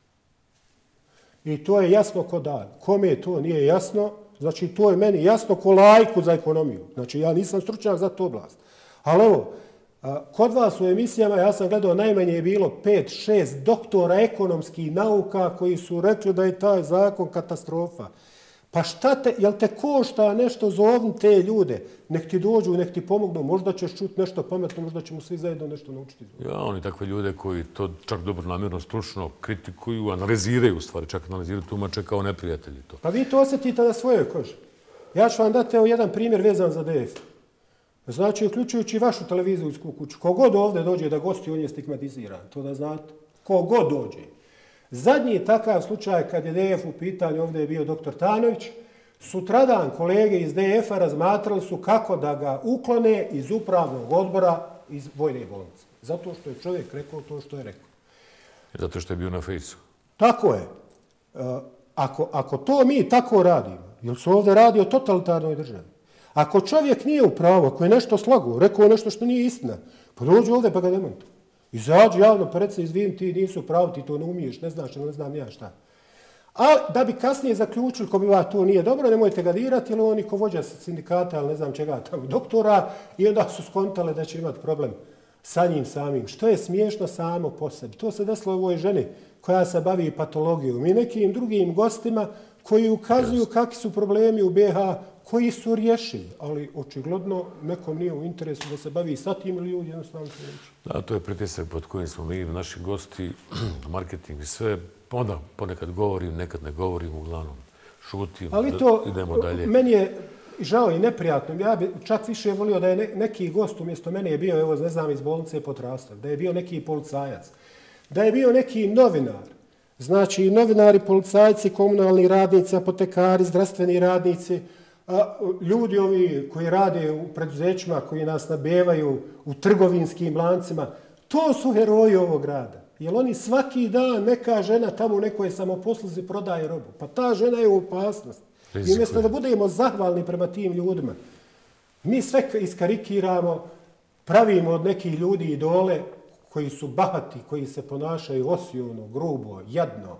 I to je jasno ko dan. Kome to nije jasno, znači to je meni jasno ko lajku za ekonomiju. Znači ja nisam stručnjak za tu oblast. Ali evo, kod vas u emisijama ja sam gledao najmanje je bilo 5-6 doktora ekonomskih nauka koji su rekli da je taj zakon katastrofa. Pa šta te, jel te košta nešto, zovni te ljude, nek ti dođu, nek ti pomognu, možda ćeš čuti nešto pametno, možda ćemo svi zajedno nešto naučiti. Ja, oni takve ljude koji to čak dobronamjerno, stručno kritikuju, analiziraju u stvari, čak analiziraju tumače kao neprijatelji to. Pa vi to osjetite na svojoj koži. Ja ću vam dati evo jedan primjer vezan za DF. Znači, uključujući vašu televizijsku kuću, kogod ovdje dođe da gosti, on je stigmatiziran, to da znate. Kogod dođe. Zadnji takav slučaj kad je DF u pitanju, ovdje je bio dr. Tanović, sutradan kolege iz DF-a razmatrali su kako da ga uklone iz upravnog odbora iz vojne bolnice. Zato što je čovjek rekao to što je rekao. Zato što je bio na fejsu. Tako je. Ako to mi tako radimo, jer se ovdje radi o totalitarnoj državi, ako čovjek nije u pravu, ako je nešto slago, rekao nešto što nije istina, pa dođu ovdje pa ga demantu. Izađu javno pa reci, izvim, ti nisu pravi, ti to ne umiješ, ne znaš, ne znam ja šta. A da bi kasnije zaključili ko bi to nije dobro, nemojte ga dirati, jer oni ko vođa sindikata, ali ne znam čega tamo, doktora, i onda su skontale da će imati problem sa njim samim. Što je smiješno samo po sebi. To se desilo ovoj ženi koja se bavi patologijom i nekim drugim gostima koji ukazuju kakvi su problemi u BiH, koji su riješili, ali očigledno nekom nije u interesu da se bavi sa tim ili ljudi jednostavno se neće. Da, to je pritisak pod kojim smo mi, naši gosti, marketing i sve, onda ponekad govorim, nekad ne govorim, uglavnom šutim, ali to, idemo dalje. Meni je žao i neprijatno. Ja bi čak više volio da je neki gost umjesto mene je bio, evo, ne znam, iz bolnice Potrastar, da je bio neki policajac, da je bio neki novinar. Znači, novinari, policajci, komunalni radnici, apotekari, zdravstveni radnici, ljudi ovi koji rade u preduzećima, koji nas nabevaju u trgovinskim lancima, to su heroji ovog grada. Jer oni svaki dan, neka žena tamo u nekoj samoposluzi prodaje robu. Pa ta žena je u opasnosti. I umjesto da budemo zahvalni prema tim ljudima, mi sve iskarikiramo, pravimo od nekih ljudi idole koji su bahati, koji se ponašaju osiono, grubo, jadno.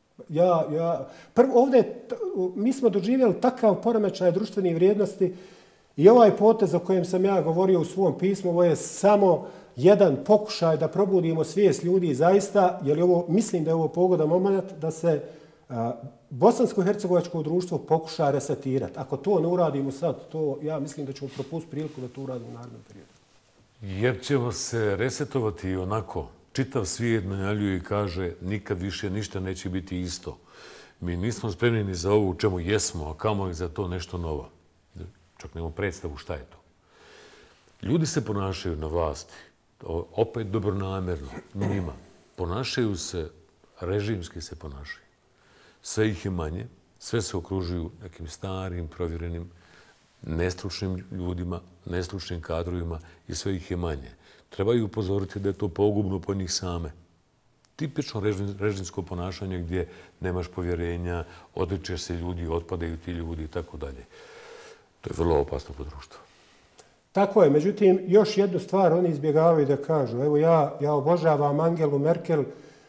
Ovdje mi smo doživjeli takav poremećaj društvenih vrijednosti i ovaj potez o kojem sam ja govorio u svom pismu, ovo je samo jedan pokušaj da probudimo svijest ljudi zaista, jer mislim da je ovo pogodan moment da se bosansko-hercegovačko društvo pokuša resetirati. Ako to ne uradimo sad, ja mislim da ćemo propustiti priliku da to uradimo u narednom periodu. Jer ćemo se resetovati onako. Čitav svijet najavljuje i kaže nikad više ništa neće biti isto. Mi nismo spremni ni za ovo u čemu jesmo, a kamoli za to nešto novo. Čak nemamo predstavu šta je to. Ljudi se ponašaju na vlasti, opet dobronamjerno, njima. Ponašaju se, režimski se ponašaju. Sve ih je manje, sve se okružuju nekim starim, provjerenim, nestručnim ljudima, nestručnim kadrovima i sve ih je manje. Trebaju upozoriti da je to pogubno po njih same. Tipično režimsko ponašanje gdje nemaš povjerenja, odričeš se ljudi, otpadaju ti ljudi i tako dalje. To je vrlo opasno po društvu. Tako je. Međutim, još jednu stvar oni izbjegavaju da kažu. Evo ja obožavam Angelu Merkel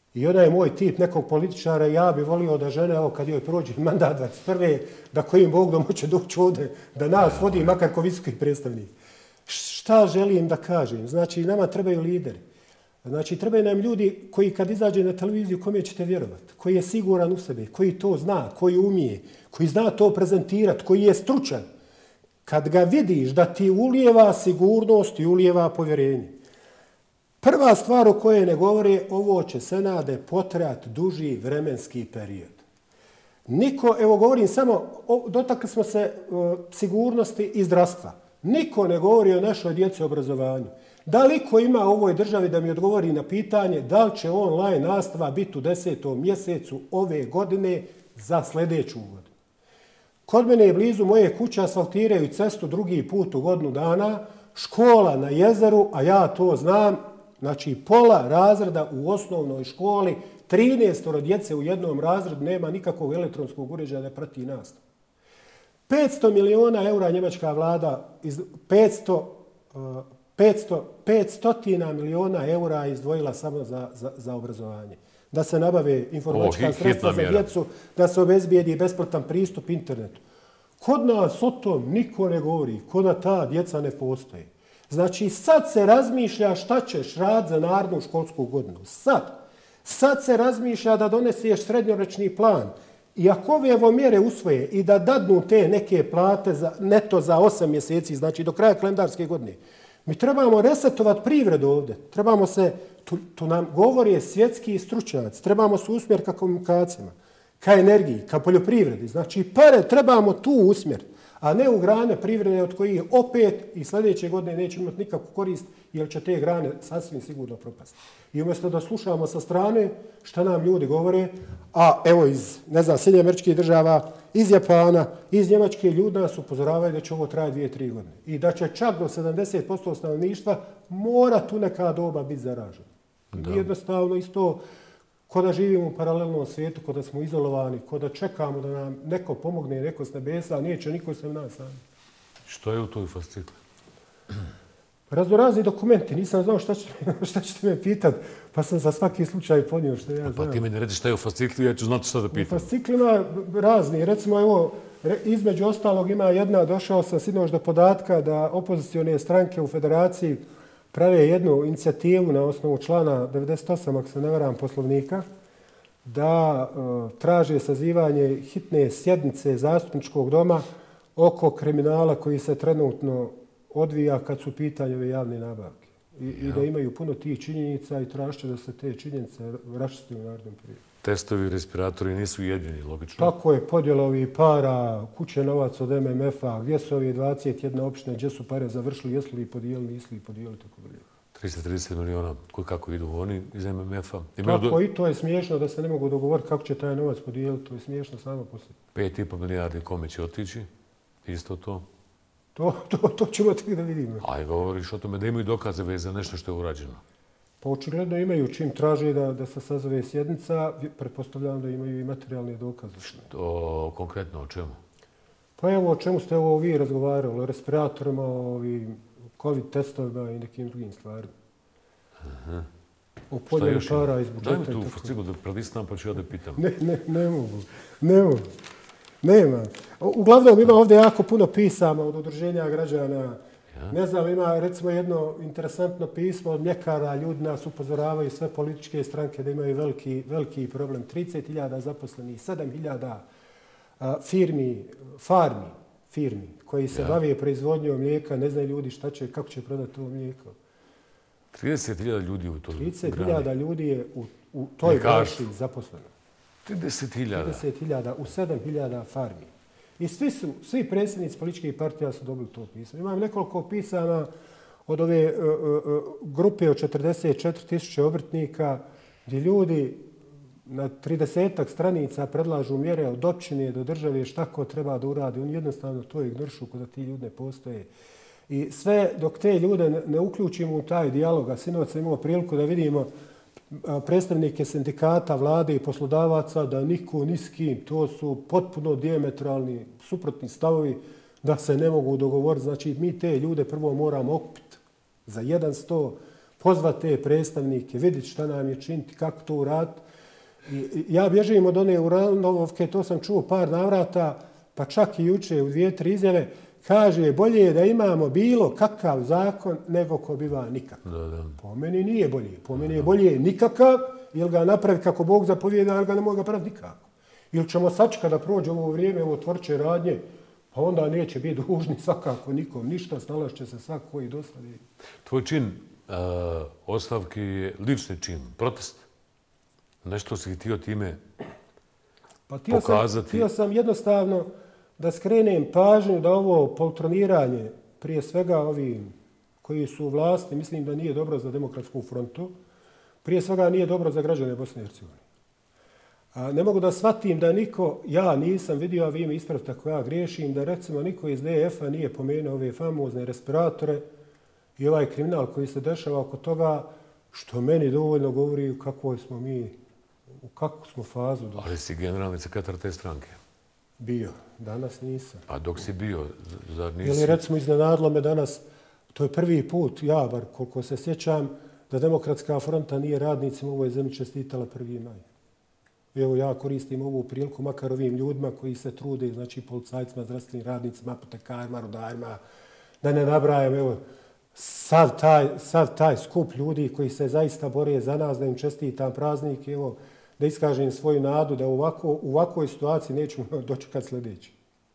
I ona je moj tip nekog političara i ja bi volio da žena, evo kad joj prođe mandat 21. da kojim Bogom hoće doći ovdje, da nas vodi makar ko visoki predstavnik. Šta želim da kažem? Znači, nama trebaju lideri. Znači, trebaju nam ljudi koji kad izađe na televiziju, kome ćete vjerovati, koji je siguran u sebe, koji to zna, koji umije, koji zna to prezentirati, koji je stručan. Kad ga vidiš da ti ulijeva sigurnost i ulijeva povjerenje. Prva stvar o kojoj ne govori, ovo će Senade potrajati duži vremenski period. Niko, evo govorim samo, dotakli smo se sigurnosti i zdravstva. Niko ne govori o našoj djeci obrazovanju. Da li ko ima u ovoj državi da mi odgovori na pitanje da li će online nastava biti u 10. mjesecu ove godine za sljedeću godinu? Kod mene je blizu moje kuće, asfaltiraju cestu drugi put u godinu dana, škola na jezeru, a ja to znam, znači pola razreda u osnovnoj školi, 13 djece u jednom razredu nema nikakvog elektronskog uređaja da prati nastavu. 500 miliona eura njemačka vlada, 500 miliona eura izdvojila samo za obrazovanje. Da se nabave informatička sredstva za djecu, da se obezbijedi besplatan pristup internetu. Kod nas o tom niko ne govori, kod nas ta djeca ne postoje. Znači sad se razmišlja šta ćeš raditi za narednu školsku godinu. Sad se razmišlja da doneseš srednjoročni plan. I ako ove mjere usvoje i da dadnu te neke plate neto za 8 mjeseci, znači do kraja kalendarske godine, mi trebamo resetovati privredu ovdje. Trebamo se, tu nam govore svjetski stručnjaci, trebamo se usmjeriti ka komunikacijama, ka energiji, ka poljoprivredi. Znači pare trebamo tu usmjeriti, a ne u grane privrede od kojih opet i sljedeće godine nećemo imati nikakvu korist jer će te grane sasvim sigurno propasti. I umjesto da slušamo sa strane šta nam ljudi govore, a evo iz, ne znam, Sjedinjenih Američkih Država, iz Japana, iz Njemačke, ljudi nas upozoravaju da će ovo trajati 2-3 godine. I da će čak do 70% stanovništva morati u neka doba biti zaraženo. I jednostavno isto ko da živimo u paralelnom svijetu, ko da smo izolovani, ko da čekamo da nam neko pomogne, neko s nebesa, a neće niko sem nas sami. Što je u toj fascikli? Raznorazni dokumenti, nisam znao šta ćete me pitati, pa sam za svaki slučaj ponio što ja znam. Pa ti meni redi šta je u fascikli, ja ću znati šta da pitam. U fasciklima razni, recimo evo, između ostalog ima jedna, došao sam sinoć do podatka da opozicione stranke u federaciji prave jednu inicijativu na osnovu člana 98, ako se ne varam, Poslovnika, da traže sazivanje hitne sjednice zastupničkog doma oko kriminala koji se trenutno odvija kad su u pitanju ove javne nabavke. I da imaju puno tih činjenica i traže da se te činjenice raščiste u narednom periodu. Testovi i respiratori nisu jedini, logično. Tako je, podjela ovih para, kuće novac od MMF-a, gdje su ovi 21 opštine, gdje su pare završili, jesu li podijelili, nisu li podijelili, tako dalje. 330 miliona, kako idu oni iz MMF-a? Tako i to je smiješno da se ne mogu dogovoriti kako će taj novac podijeliti, to je smiješno samo po sebi. 5,5 milijardi kome će otići, isto to? To ćemo tek da vidimo. A govoriš o tome da imaju dokaze za nešto što je urađeno. Pa očigledno imaju, čim traže da se sazove sjednica, pretpostavljam da imaju i materijalne dokaze. Konkretno o čemu? Pa evo o čemu ste ovo vi razgovarali, o respiratorima, o COVID testovima i nekim drugim stvarima. O podjeli para iz budžeta. Daj mi tu fasciklu da prelistam pa ću ja da pitam. Ne mogu. Nema. Uglavnom ima ovdje jako puno pisama od udruženja građana. Ne znam, ima recimo jedno interesantno pismo od mljekara. Ljudi nas upozoravaju, sve političke stranke, da imaju veliki problem. 30.000 zaposlenih, 7.000 firmi koji se bave proizvodnjom mlijeka. Ne znaju ljudi šta će, kako će prodati to mlijeko. 30.000 ljudi u toj grani. 30.000 ljudi je u toj branši zaposleno. 30.000? 30.000 u 7.000 farmi. I svi predsjednici političkih partija su dobili to pismo. Imam nekoliko pisama od ove grupe od 44.000 obrtnika gdje ljudi na 30 stranica predlažu mjere od općine do države šta ko treba da uradi. Oni jednostavno to ignorišu kada ti ljudi ne postoje. I sve dok te ljude ne uključimo u taj dijalog, a sinoć sam imao priliku da vidimo predstavnike sindikata, vlade i poslodavaca, da niko ni s kim, to su potpuno dijametralni, suprotni stavovi, da se ne mogu dogovoriti. Znači, mi te ljude prvo moramo okupiti za jedan sto, pozvati te predstavnike, vidjeti šta nam je činiti, kako to uraditi. Ja bježim od one Uranovke, to sam čuo par navrata, pa čak i juče u 2-3 izjave, kaže bolje je da imamo bilo kakav zakon nego ko biva nikakav. Po meni nije bolje. Po meni je bolje nikakav, ili ga napravi kako Bog zapovijeda, ali ga ne može napraviti nikako. Ili ćemo sačekati da prođe ovo vrijeme, ovo tvorče radnje, pa onda neće biti dužni svakako nikom ništa, snalašće se svak koji dosadi. Tvoj čin ostavke je lični čin, protest. Nešto si htio time pokazati. Htio sam jednostavno da skrenem pažnju da ovo poltroniranje, prije svega ovim koji su u vlasti, mislim da nije dobro za Demokratsku frontu, prije svega nije dobro za građane Bosne i Hercegovine. Ne mogu da shvatim da niko, ja nisam vidio, a vi mi ispravite ako ja griješim, da recimo niko iz DF-a nije pomenuo ove famozne respiratore i ovaj kriminal koji se dešava oko toga, što meni dovoljno govori u kakvoj smo mi, u kakvu smo fazu došli. Ali si generalni sekretar te stranke. Bio. Danas nisam. Pa dok si bio, zar nisi? Ili recimo iznenadilo me danas, to je prvi put, ja bar koliko se sjećam, da Demokratska fronta nije radnicima u ovoj zemlji čestitala 1. maj. Evo ja koristim ovu priliku, makar ovim ljudima koji se trude, znači policajcima, zdravstvenim radnicima, apotekarima, rudarima, da ne nabrajam, evo, sav taj skup ljudi koji se zaista bore za nas, da im čestitam praznik, evo, da iskažem svoju nadu da u ovakvoj situaciji nećemo dočekati sljedeći.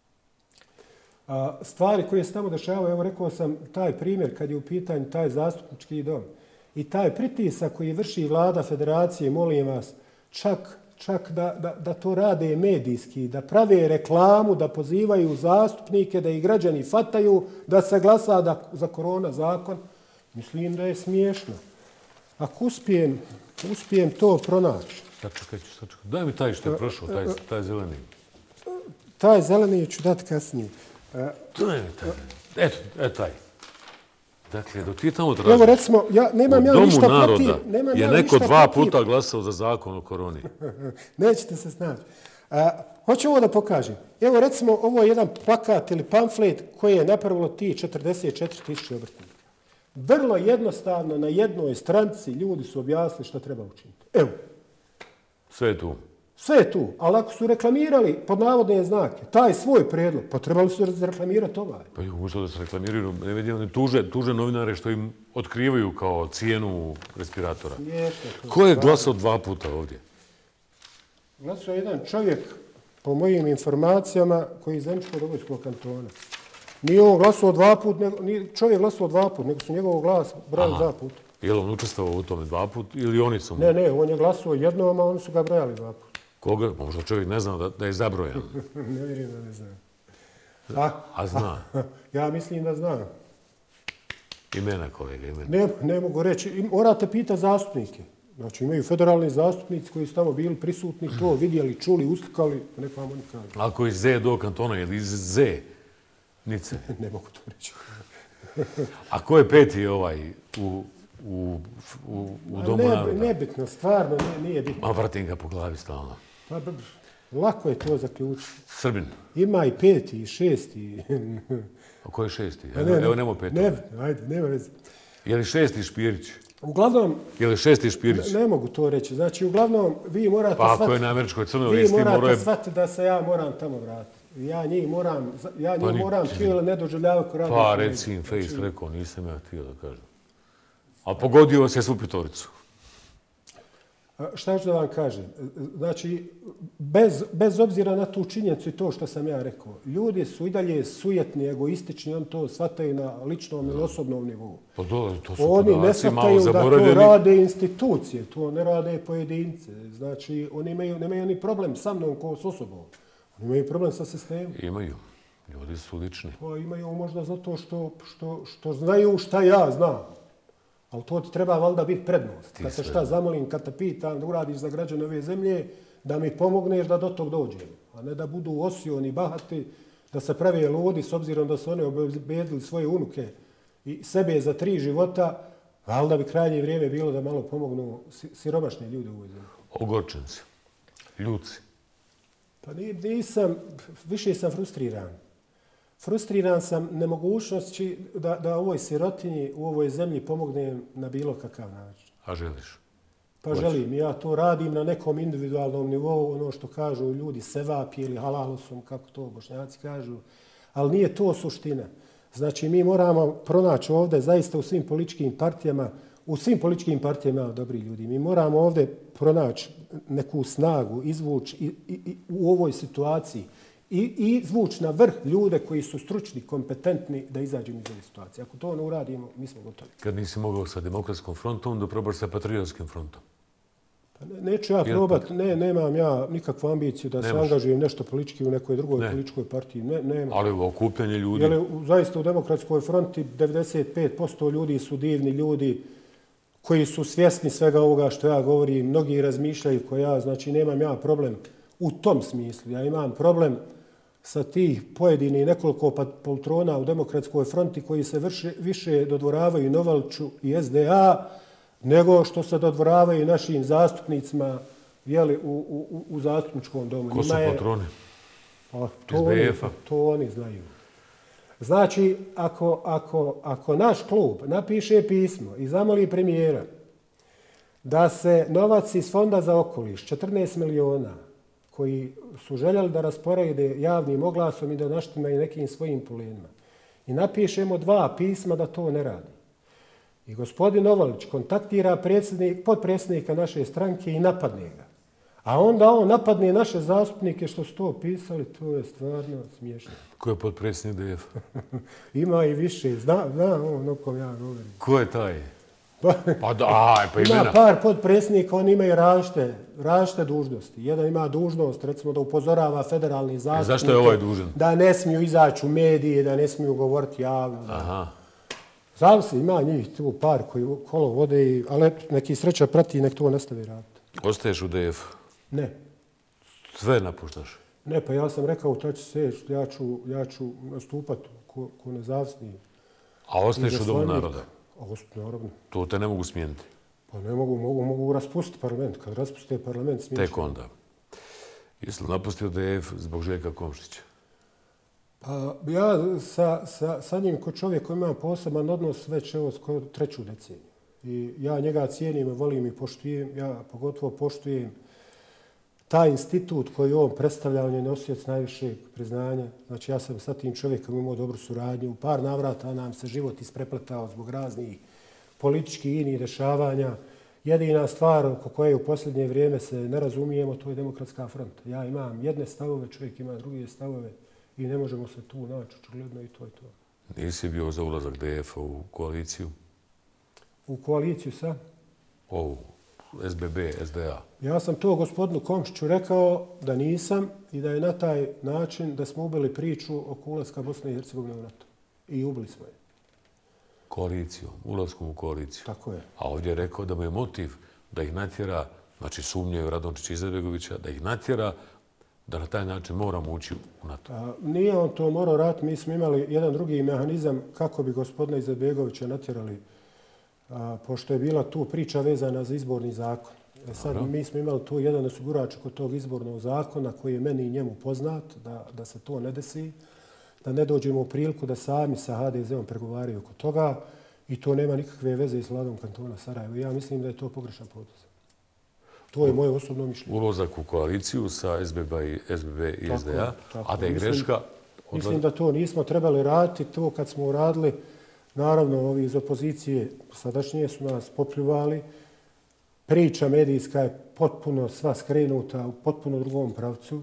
Stvari koje se tamo dešavaju, evo rekao sam taj primjer kad je u pitanju taj zastupnički dom i taj pritisak koji vrši vlada federacije, molim vas, čak da to rade medijski, da prave reklamu, da pozivaju zastupnike, da ih građani fataju, da se glasa za korona zakon, mislim da je smiješno. Ako uspijem to pronaći. Sačekaj. Daj mi taj što je prošao, taj zeleni. Taj zeleni ću dati kasnije. Daj mi taj. Eto taj. Dakle, dok ti tamo tražiš, evo recimo, nemam ja ništa naroda protiv. Je neko 2 puta glasao za zakon o koroni. Nećete se snaći. Hoću ovo da pokažem. Evo recimo, ovo je jedan plakat ili pamflet koji je napravilo ti 44.000 obrtnika. Vrlo jednostavno na jednoj stranci ljudi su objasnili šta treba učiniti. Evo. Sve je tu. Sve je tu, ali ako su reklamirali pod navodne znake taj svoj prijedlog, pa trebali su reklamirati ovaj. Pa možda da se reklamiraju, ne vidim, oni tuže novinare što im otkrivaju kao cijenu respiratora. Ko je glasao 2 puta ovdje? Glasao je jedan čovjek, po mojim informacijama, koji je iz Zeničko-Dobojskog kantona. Nije on glasao 2 puta, nije čovjek glasao 2 puta, nego su njegov glas brali 2 puta. Je li on učestvovao u tome 2 puta ili oni su mu? Ne, on je glasao jednom, a oni su ga brojali 2 puta. Koga? Možda čovjek ne zna da je zabrojan. Ne vjerujem da ne zna. A zna? Ja mislim da zna. Imena, kolega, imena. Ne mogu reći. Morate pitati zastupnike. Znači imaju federalni zastupnici koji su tamo bili prisutni, to vidjeli, čuli, uslikali, nek vam oni kažu. Ako iz Z do kantona ili iz Z? Nice. Ne mogu to reći. A ko je peti ovaj u domu naroda? Nebitno, stvarno nije bitno. Ma vrtim ga po glavi stalno. Pa, lako je to zaključiti. Srbin. Ima i 5. i 6. A ko je 6? Evo nemo 5. Nebitno, ajde, nema veze. Je li 6. Špirić? Uglavnom... Je li 6. Špirić? Ne mogu to reći. Znači, uglavnom, vi morate shvatiti... Pa ako je na američkoj crnoj listi... Vi morate shvatiti da se ja moram tamo vratiti. Ja njih moram htio ili ne doživljavati ko radi. Pa reci im face, rekao, nisam ja htio da kažem. A pogodio vas je svu pitoricu. Šta ću da vam kažem? Znači, bez obzira na tu činjenicu i to što sam ja rekao, ljudi su i dalje sujetni, egoistični, oni to shvataju na ličnom ili osobnom nivou. Pa to su oni ne shvataju da to rade institucije, to ne rade pojedince. Znači, oni nemaju ni problem sa mnom kao s osobom. Oni imaju problem sa sistemom. Imaju. Ljudi su lični. Pa imaju možda zato što znaju šta ja znam. Ali to ti treba valjda biti prednost. Kad te šta zamolim, kad te pitam da uradiš za građane ove zemlje, da mi pomogneš da do tog dođem. A ne da budu osioni, bahati, da se prave ludi s obzirom da su oni obezbedili svoje unuke i sebe za 3 života, valjda bi krajnje vrijeme bilo da malo pomognu siromašni ljudi u ovoj zemlji. Ogorčenci. Ljuci. Pa nisam, više sam frustriran. Frustriran sam nemogućnosti da ovoj sirotinji u ovoj zemlji pomognem na bilo kakav način. A želiš? Pa želim, ja to radim na nekom individualnom nivou, ono što kažu ljudi sevap ili halalosom, kako to Bošnjaci kažu, ali nije to suština. Znači, mi moramo pronaći ovdje zaista u svim političkim partijama ima dobri ljudi. Mi moramo ovdje pronaći neku snagu, izvući u ovoj situaciji i izvući na vrh ljude koji su stručni, kompetentni da izađemo iz ove situacije. Ako to ne uradimo, mi smo gotovi. Kad nisi mogao sa Demokratskom frontom, da probaš sa Patriotskim frontom? Pa neću ja probati, nemam ja nikakvu ambiciju da se angažujem nešto politički u nekoj drugoj političkoj partiji. Nema. Ali okupljanje ljudi... Jer zaista u Demokratskoj fronti 95% ljudi su divni ljudi koji su svjesni svega ovoga što ja govorim. Mnogi razmišljaju kao ja, znači nemam ja problem u tom smislu. Ja imam problem sa tih pojedini nekoliko poltrona u Demokratskoj fronti koji se više dodvoravaju Novalču i SDA nego što se dodvoravaju našim zastupnicima u zastupničkom domu. Ko su patroni? To oni znaju. Znači, ako naš klub napiše pismo i zamoli premijera da se novac iz Fonda za okoliš, 14 miliona, koji su željeli da rasporede javnim oglasom i da naštimaju nekim svojim polenima, i napišemo 2 pisma da to ne radi. I gospodin Novalić kontaktira potpredsjednika naše stranke i napadne ga. A onda on napadne naše zastupnike što su to pisali, to je stvarno smiješno. Ko je potpredsjednik DF? Ima i više, zna on o kom ja govorim. Ko je taj? Pa imena. Ima par potpredsjednika, oni imaju različite dužnosti. Jedan ima dužnost, recimo, da upozorava federalni zastupnike. Zašto je ovaj dužan? Da ne smiju izaći u medije, da ne smiju govoriti javno. Aha. Zavisi, ima njih tu par koji kolo vode, ali neki sreća prati, nek to nastavi raditi. Ostaješ u DF? Ne. Sve napuštaš? Ne, pa ja sam rekao to će se, ja ću nastupati ko nezavisni. A ostaješ u Domu naroda? Naravno. To te ne mogu smijeniti? Pa ne mogu raspustiti parlament. Kad raspuste parlament, smiješ. Tek onda. Jesi li napustio DF zbog Željka Komšića? Pa ja sa njim ko čovjek koji ima poseban odnos već skoro 3. deceniju. I ja njega cijenim, volim i poštujem. Ja pogotovo poštujem taj institut koji on predstavlja, on je nosioc najvišeg priznanja. Znači ja sam sa tim čovjekom imao dobru suradnju. U par navrata nam se život isprepletao zbog raznih političkih i inih dešavanja. Jedina stvar oko koje u posljednje vrijeme se ne razumijemo, to je Demokratska fronta. Ja imam jedne stavove, čovjek ima druge stavove i ne možemo se tu naći, očigledno, i to je to. Nisi bio za ulazak DF-a u koaliciju? U koaliciju sa? Ovu, SBB, SDA. Ja sam to gospodinu Komšiću rekao da nisam i da je na taj način da smo ubili priču oko ulaska Bosne i Hercegovine u NATO. I ubili smo je. Koaliciju, ulaskom u koaliciju. Tako je. A ovdje je rekao da mu je motiv da ih natjera, znači sumnjaju Radončić i Izetbegovića, da ih natjera da na taj način moramo ući u NATO. Nije on to morao raditi. Mi smo imali jedan drugi mehanizam kako bi gospodina Izetbegovića natjerali, pošto je bila tu priča vezana za izborni zakon. Sad mi smo imali tu jedan osigurač kod tog izbornog zakona koji je meni i njemu poznat, da se to ne desi, da ne dođemo u priliku da sami sa HDZ-om pregovaraju oko toga i to nema nikakve veze s vladom kantona Sarajevo. Ja mislim da je to pogrešan potez. To je moje osobno mišljenje. Ulazak u koaliciju sa SBB i SDA, a da je greška... Mislim da to nismo trebali raditi. To kad smo uradili, naravno ovi iz opozicije sadašnje su nas popljuvali. Priča medijska je potpuno sva skrenuta u potpuno drugom pravcu.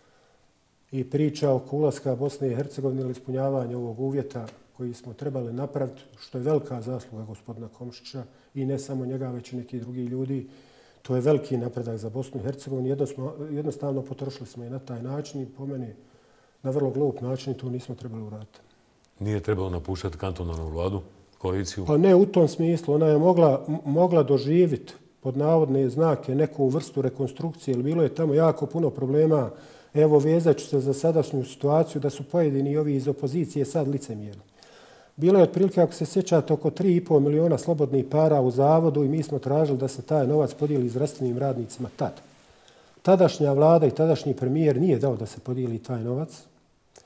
I priča oko ulaska Bosne i Hercegovine ili ispunjavanja ovog uvjeta koji smo trebali napraviti, što je velika zasluga gospodina Komšića i ne samo njega, već i neki drugi ljudi. To je veliki napredak za Bosnu i Hercegovinu. Jednostavno potrošili smo i na taj način i po meni na vrlo glup način i to nismo trebali uraditi. Nije trebalo napuštati kantonalnu vladu, koaliciju? Pa ne u tom smislu. Ona je mogla doživjeti pod navodne znake neku vrstu rekonstrukcije, jer bilo je tamo jako puno problema. Evo, vezat ću se za sadašnju situaciju da su pojedini ovi iz opozicije sad licemjerni. Bilo je otprilike, ako se sjećate, oko 3,5 miliona slobodnih para u zavodu i mi smo tražili da se taj novac podijeli zdravstvenim radnicima tad. Tadašnja vlada i tadašnji premijer nije dao da se podijeli taj novac.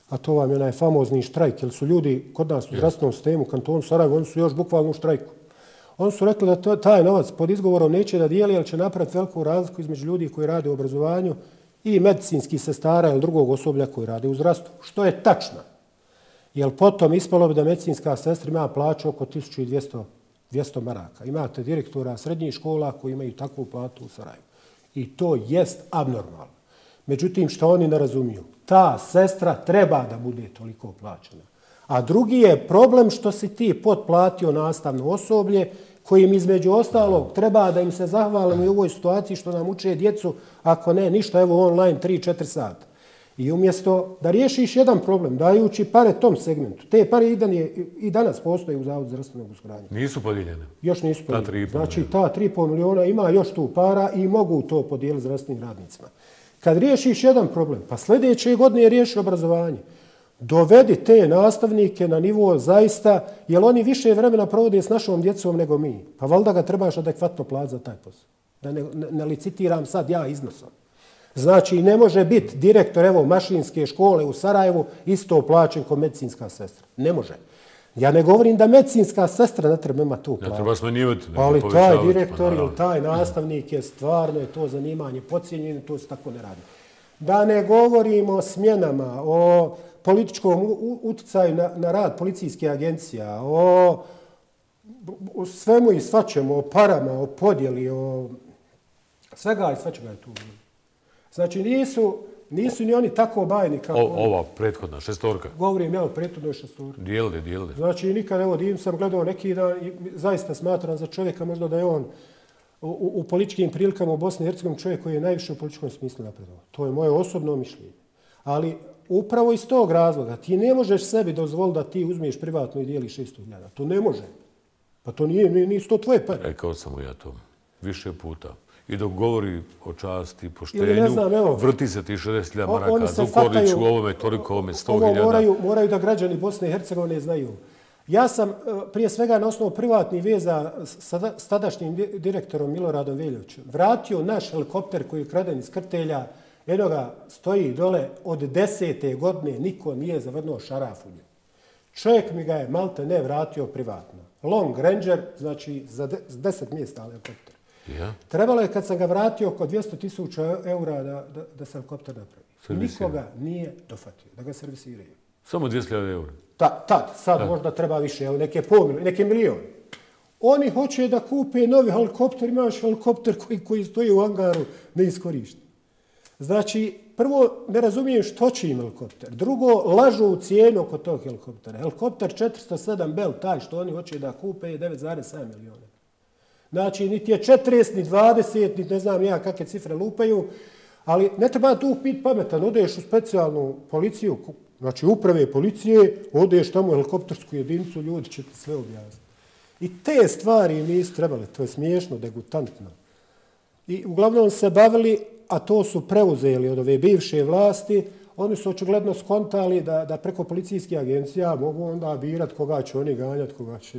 a to vam je onaj famozni štrajk, jer su ljudi kod nas u zdravstvenom sistemu, kantonu Sarajevo, oni su još bukvalno u štrajku. Oni su rekli da taj novac pod izgovorom neće da dijeli, ali će napraviti veliku razliku između ljudi koji rade u obrazovanju i medicinskih sestara ili drugog osoblja koji rade u zdravstvu. Što je tačno. Jer potom ispalo bi da medicinska sestra ima plaću oko 1200 maraka. Imate direktora srednjih škola koji imaju takvu platu u Sarajevu. I to jest abnormalno. Međutim, što oni ne razumiju? Ta sestra treba da bude toliko plaćena. A drugi je problem što si ti potplatio nastavno osoblje kojim između ostalog treba da im se zahvalimo i u ovoj situaciji što nam uče djecu, ako ne ništa, evo online 3-4 sata. I umjesto da riješiš jedan problem, dajući pare tom segmentu, te pare i danas postoje u Zavodu zdravstvenog osiguranja. Nisu podijeljene? Još nisu podijeljene. Znači ta 3,5 miliona ima još tu para i mogu to podijeliti zdravstvenim radnicima. Kad riješiš jedan problem, pa sljedeće godine riješi obrazovanje. Dovedi te nastavnike na nivo zaista, jer oni više vremena provode s našom djecom nego mi. Pa valjda ga trebaš adekvatno platiti za taj posao. Da ne licitiram sad ja iznosom. Znači, ne može biti direktor evo mašinske škole u Sarajevu isto plaćen kao medicinska sestra. Ne može. Ja ne govorim da medicinska sestra ne treba imati tu plaću. Ne treba smanjivati. Ali taj direktor ili taj nastavnik je stvarno je to zanimanje podcijenjeno, to se tako ne radi. Da ne govorimo o smjenama, o političkom utjecaju na rad policijskih agencija, o svemu i svačemu, o parama, o podjeli, o svega i svačega je tu. Znači nisu ni oni tako bajni kao... Ova prethodna šestorka. Govorim ja o prethodnoj šestorki. Dijelite. Znači nikad, evo divim sam gledao neki dan i zaista smatram za čovjeka možda da je on u političkim prilikama u Bosni i Hercegovini čovjek koji je najviše u političkom smislu napredovao. To je moje osobno mišljenje. Ali upravo iz tog razloga ti ne možeš sebi dozvoliti da ti uzmiješ privatno i dijeliš 600.000. To ne može. Pa to nisu to tvoje pare. Rekao sam mu ja to više puta. I dok govori o časti i poštenju, vrti se ti 60.000 maraka, Zukorliću, ovome, toliko, ovome, 100.000. Moraju da građani Bosne i Hercegovine znaju. Ja sam prije svega na osnovu privatnih veza s tadašnjim direktorom Miloradom Veljovićem vratio naš helikopter koji je kraden iz Krtelja. Jednoga stoji dole od 10. godine, niko nije zavrnuo šaraf u njegu. Čovjek mi ga je malte ne vratio privatno. Long Ranger, znači za 10 mjesta helikopter. Ja. Trebalo je kad sam ga vratio oko 200.000 eura da se helikopter napravi. Nikoga nije dofatio, da ga servisiraju. Samo 200.000 eura? Sad možda treba više, neke milijone. Oni hoće da kupe novi helikopter, imaš helikopter koji stoji u angaru neiskorišten. Znači, prvo ne razumijem što će im helikopter. Drugo, lažu u cijenu oko tog helikoptera. Helikopter 407 Bell, taj što oni hoće da kupe, je 9,7 milijuna. Znači, niti je 40, ni 20, niti ne znam ja kakve cifre lupaju, ali ne treba tu biti pametan. Odeš u specijalnu policiju, znači uprave policije, odeš tamo u helikoptersku jedinicu, ljudi će ti sve objasniti. I te stvari nisu trebale, to je smiješno, degutantno. I uglavnom se bavili, a to su preuzeli od ove bivše vlasti, oni su očigledno skontali da preko policijskih agencija mogu onda birati koga će oni ganjati, koga će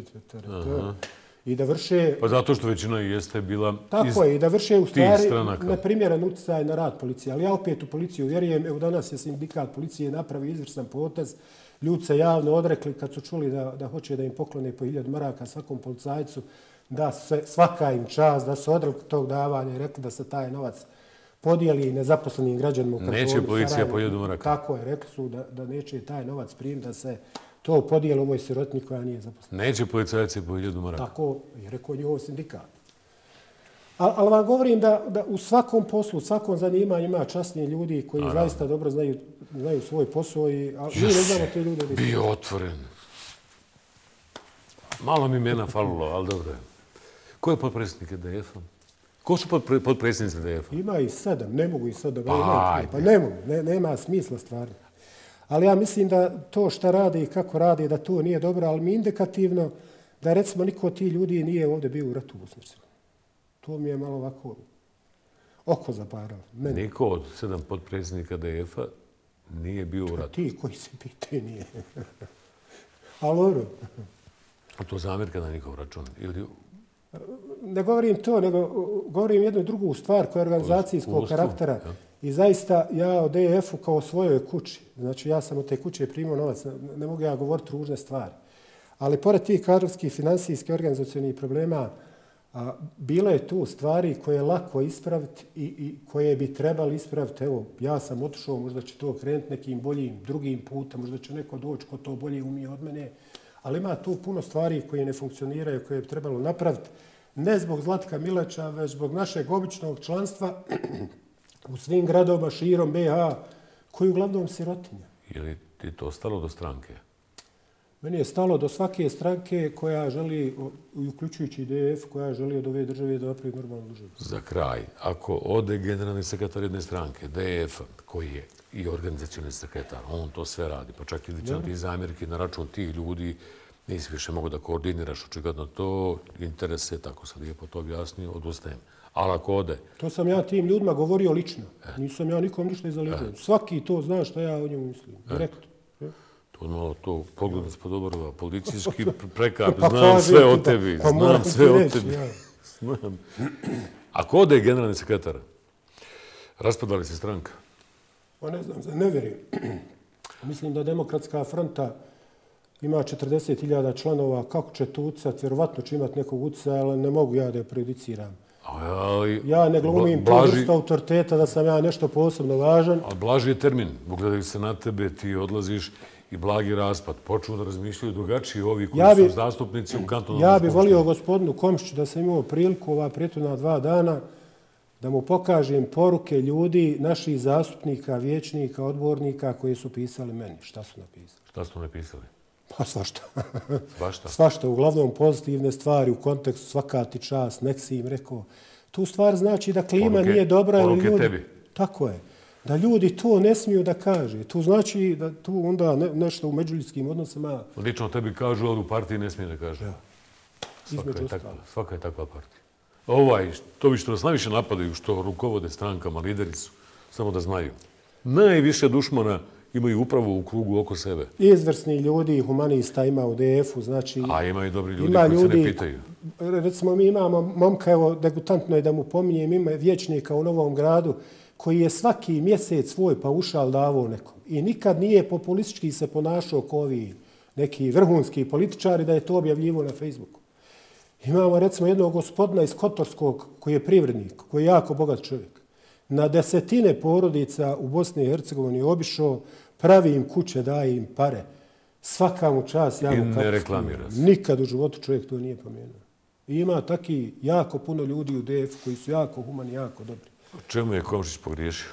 i da vrše... Pa zato što većina jeste bila tako je, i da vrše u stvari neprimjeren utjecaj na rad policije. Ali ja opet u policiju vjerujem, evo danas je sindikat policije napravi izvrstan potez, ljudi se javno odrekli kad su čuli da hoće da im poklone po 1000 maraka svakom policajcu, da se svaka im čast, da su odrekli tog davanja i rekli da se taj novac podijeli nezaposlenim građanima. Neće policija po 1000 maraka. Tako je, rekli su da neće taj novac primiti, da se to podijeli ovoj sirotni koja nije zaposlena. Neće policajci po 1000 maraka. Tako je rekao njihov sindikat. Ali vam govorim da u svakom poslu, u svakom zanimanju ima časni ljudi koji zaista dobro znaju svoj posao i mi ne znamo te ljude. Bio otvoren. Malo mi imena falilo, ali dobro je. Ko je potpredsjednik EDF-a? Ko su potpredsjednici EDF-a? Ima i 7, ne mogu i sad da ga imaju. Pa ne mogu, nema smisla stvarno. Ali ja mislim da to šta rade i kako rade, da to nije dobro, ali mi indikativno da recimo niko od tih ljudi nije ovdje bio u ratu u Bosni. To mi je malo ovako oko zaparalo. Niko od 7 potpredsjednika DF-a nije bio u ratu. Ti koji se pite nije. Ali ono. A to zamjerka na njihov račun? Ne govorim to, nego govorim jednu drugu stvar koja je organizacijskog karaktera. I zaista ja o DF-u kao o svojoj kući, znači ja sam od te kuće primao novac, ne mogu ja govoriti ružne stvari. Ali pored tih kadrovskih, finansijskih, organizacionih problema, bilo je tu stvari koje je lako ispraviti i koje bi trebali ispraviti. Evo, ja sam otišao, možda će to krenuti nekim boljim drugim putem, možda će neko doći ko to bolje umije od mene, ali ima tu puno stvari koje ne funkcioniraju, koje bi trebalo napraviti. Ne zbog Zlatka Milača, već zbog našeg običnog članstva u svim gradovima širom BiH, koji uglavnom sirotinja. Je li ti to stalo do stranke? Meni je stalo do svake stranke koja želi, uključujući DF, koja želi od ove države da napravi normalnu državu. Za kraj, ako ode generalni sekretar jedne stranke, DF, koji je i organizacioni sekretar, on to sve radi, pa čak i ti zamjerki na račun tih ljudi, nisi više mogu da koordiniraš očigledno to, interese, tako sam lijepo to objasnio, odustajem. Ali ako ode... To sam ja tim ljudima govorio lično. Nisam ja nikom ništa iza leđa. Svaki to zna šta ja o njemu mislim. Direktno. To malo to pogled ispod obrva, policijski prekap, znam sve o tebi, znam sve o tebi. Ako ode generalni sekretar, raspada li se stranka? Pa ne znam, ne vjerujem. Mislim da Demokratska fronta ima 40.000 članova, kako će to utjecati, vjerovatno će imati nekog utjecaja, ali ne mogu ja da je prejudiciram. Ja ne glumim tu vrstu autoriteta da sam ja nešto posebno važan. Ali blaži je termin, ugledaju se na tebe, ti odlaziš i blagi raspad. Počnu da razmišljaju drugačiji ovi koji su zastupnici u kantonalnom Ja bih volio gospodinu Komšiću da sam imao priliku ova prethodna 2 dana da mu pokažem poruke ljudi, naših zastupnika, vijećnika, odbornika koji su pisali meni. Šta su napisali? Šta su napisali? Pa svašta. Svašta? Svašta, uglavnom pozitivne stvari u kontekstu svaka ti čast, nek si im rekao. Tu stvar znači da klima nije dobra. Poruke tebi. Tako je. Da ljudi to ne smiju da kaže. To znači da tu onda nešto u međuljudskim odnosima... Lično tebi kažu, ali u partiji ne smije da kaže. Ja. Svaka je takva partija. To bi što nas najviše napadaju, što rukovode strankama, lideri su, samo da znaju. Najviše dušmana imaju upravo u krugu oko sebe. Izvrsni ljudi, humanista ima u DF-u, znači... A ima i dobri ljudi koji se ne pitaju. Recimo, mi imamo momka, evo, degutantno je da mu pominjem, ima vječnika u Novom Gradu, koji je svaki mjesec svoj paušal davao nekom. I nikad nije populistički se ponašao kao ovi neki vrhunski političari da je to objavljivo na Facebooku. Imamo recimo jednog gospodina iz Kotorskog koji je privrednik, koji je jako bogat čovjek. Na desetine porodica u Bosni i Hercegovini obišao, pravi im kuće, daje im pare. Svaka mu čast. I ne reklamira se. Nikad u životu čovjek to nije pomenuo. I ima taki jako puno ljudi u DF koji su jako humani, jako dobri. Čemu je Komšić pogriješio?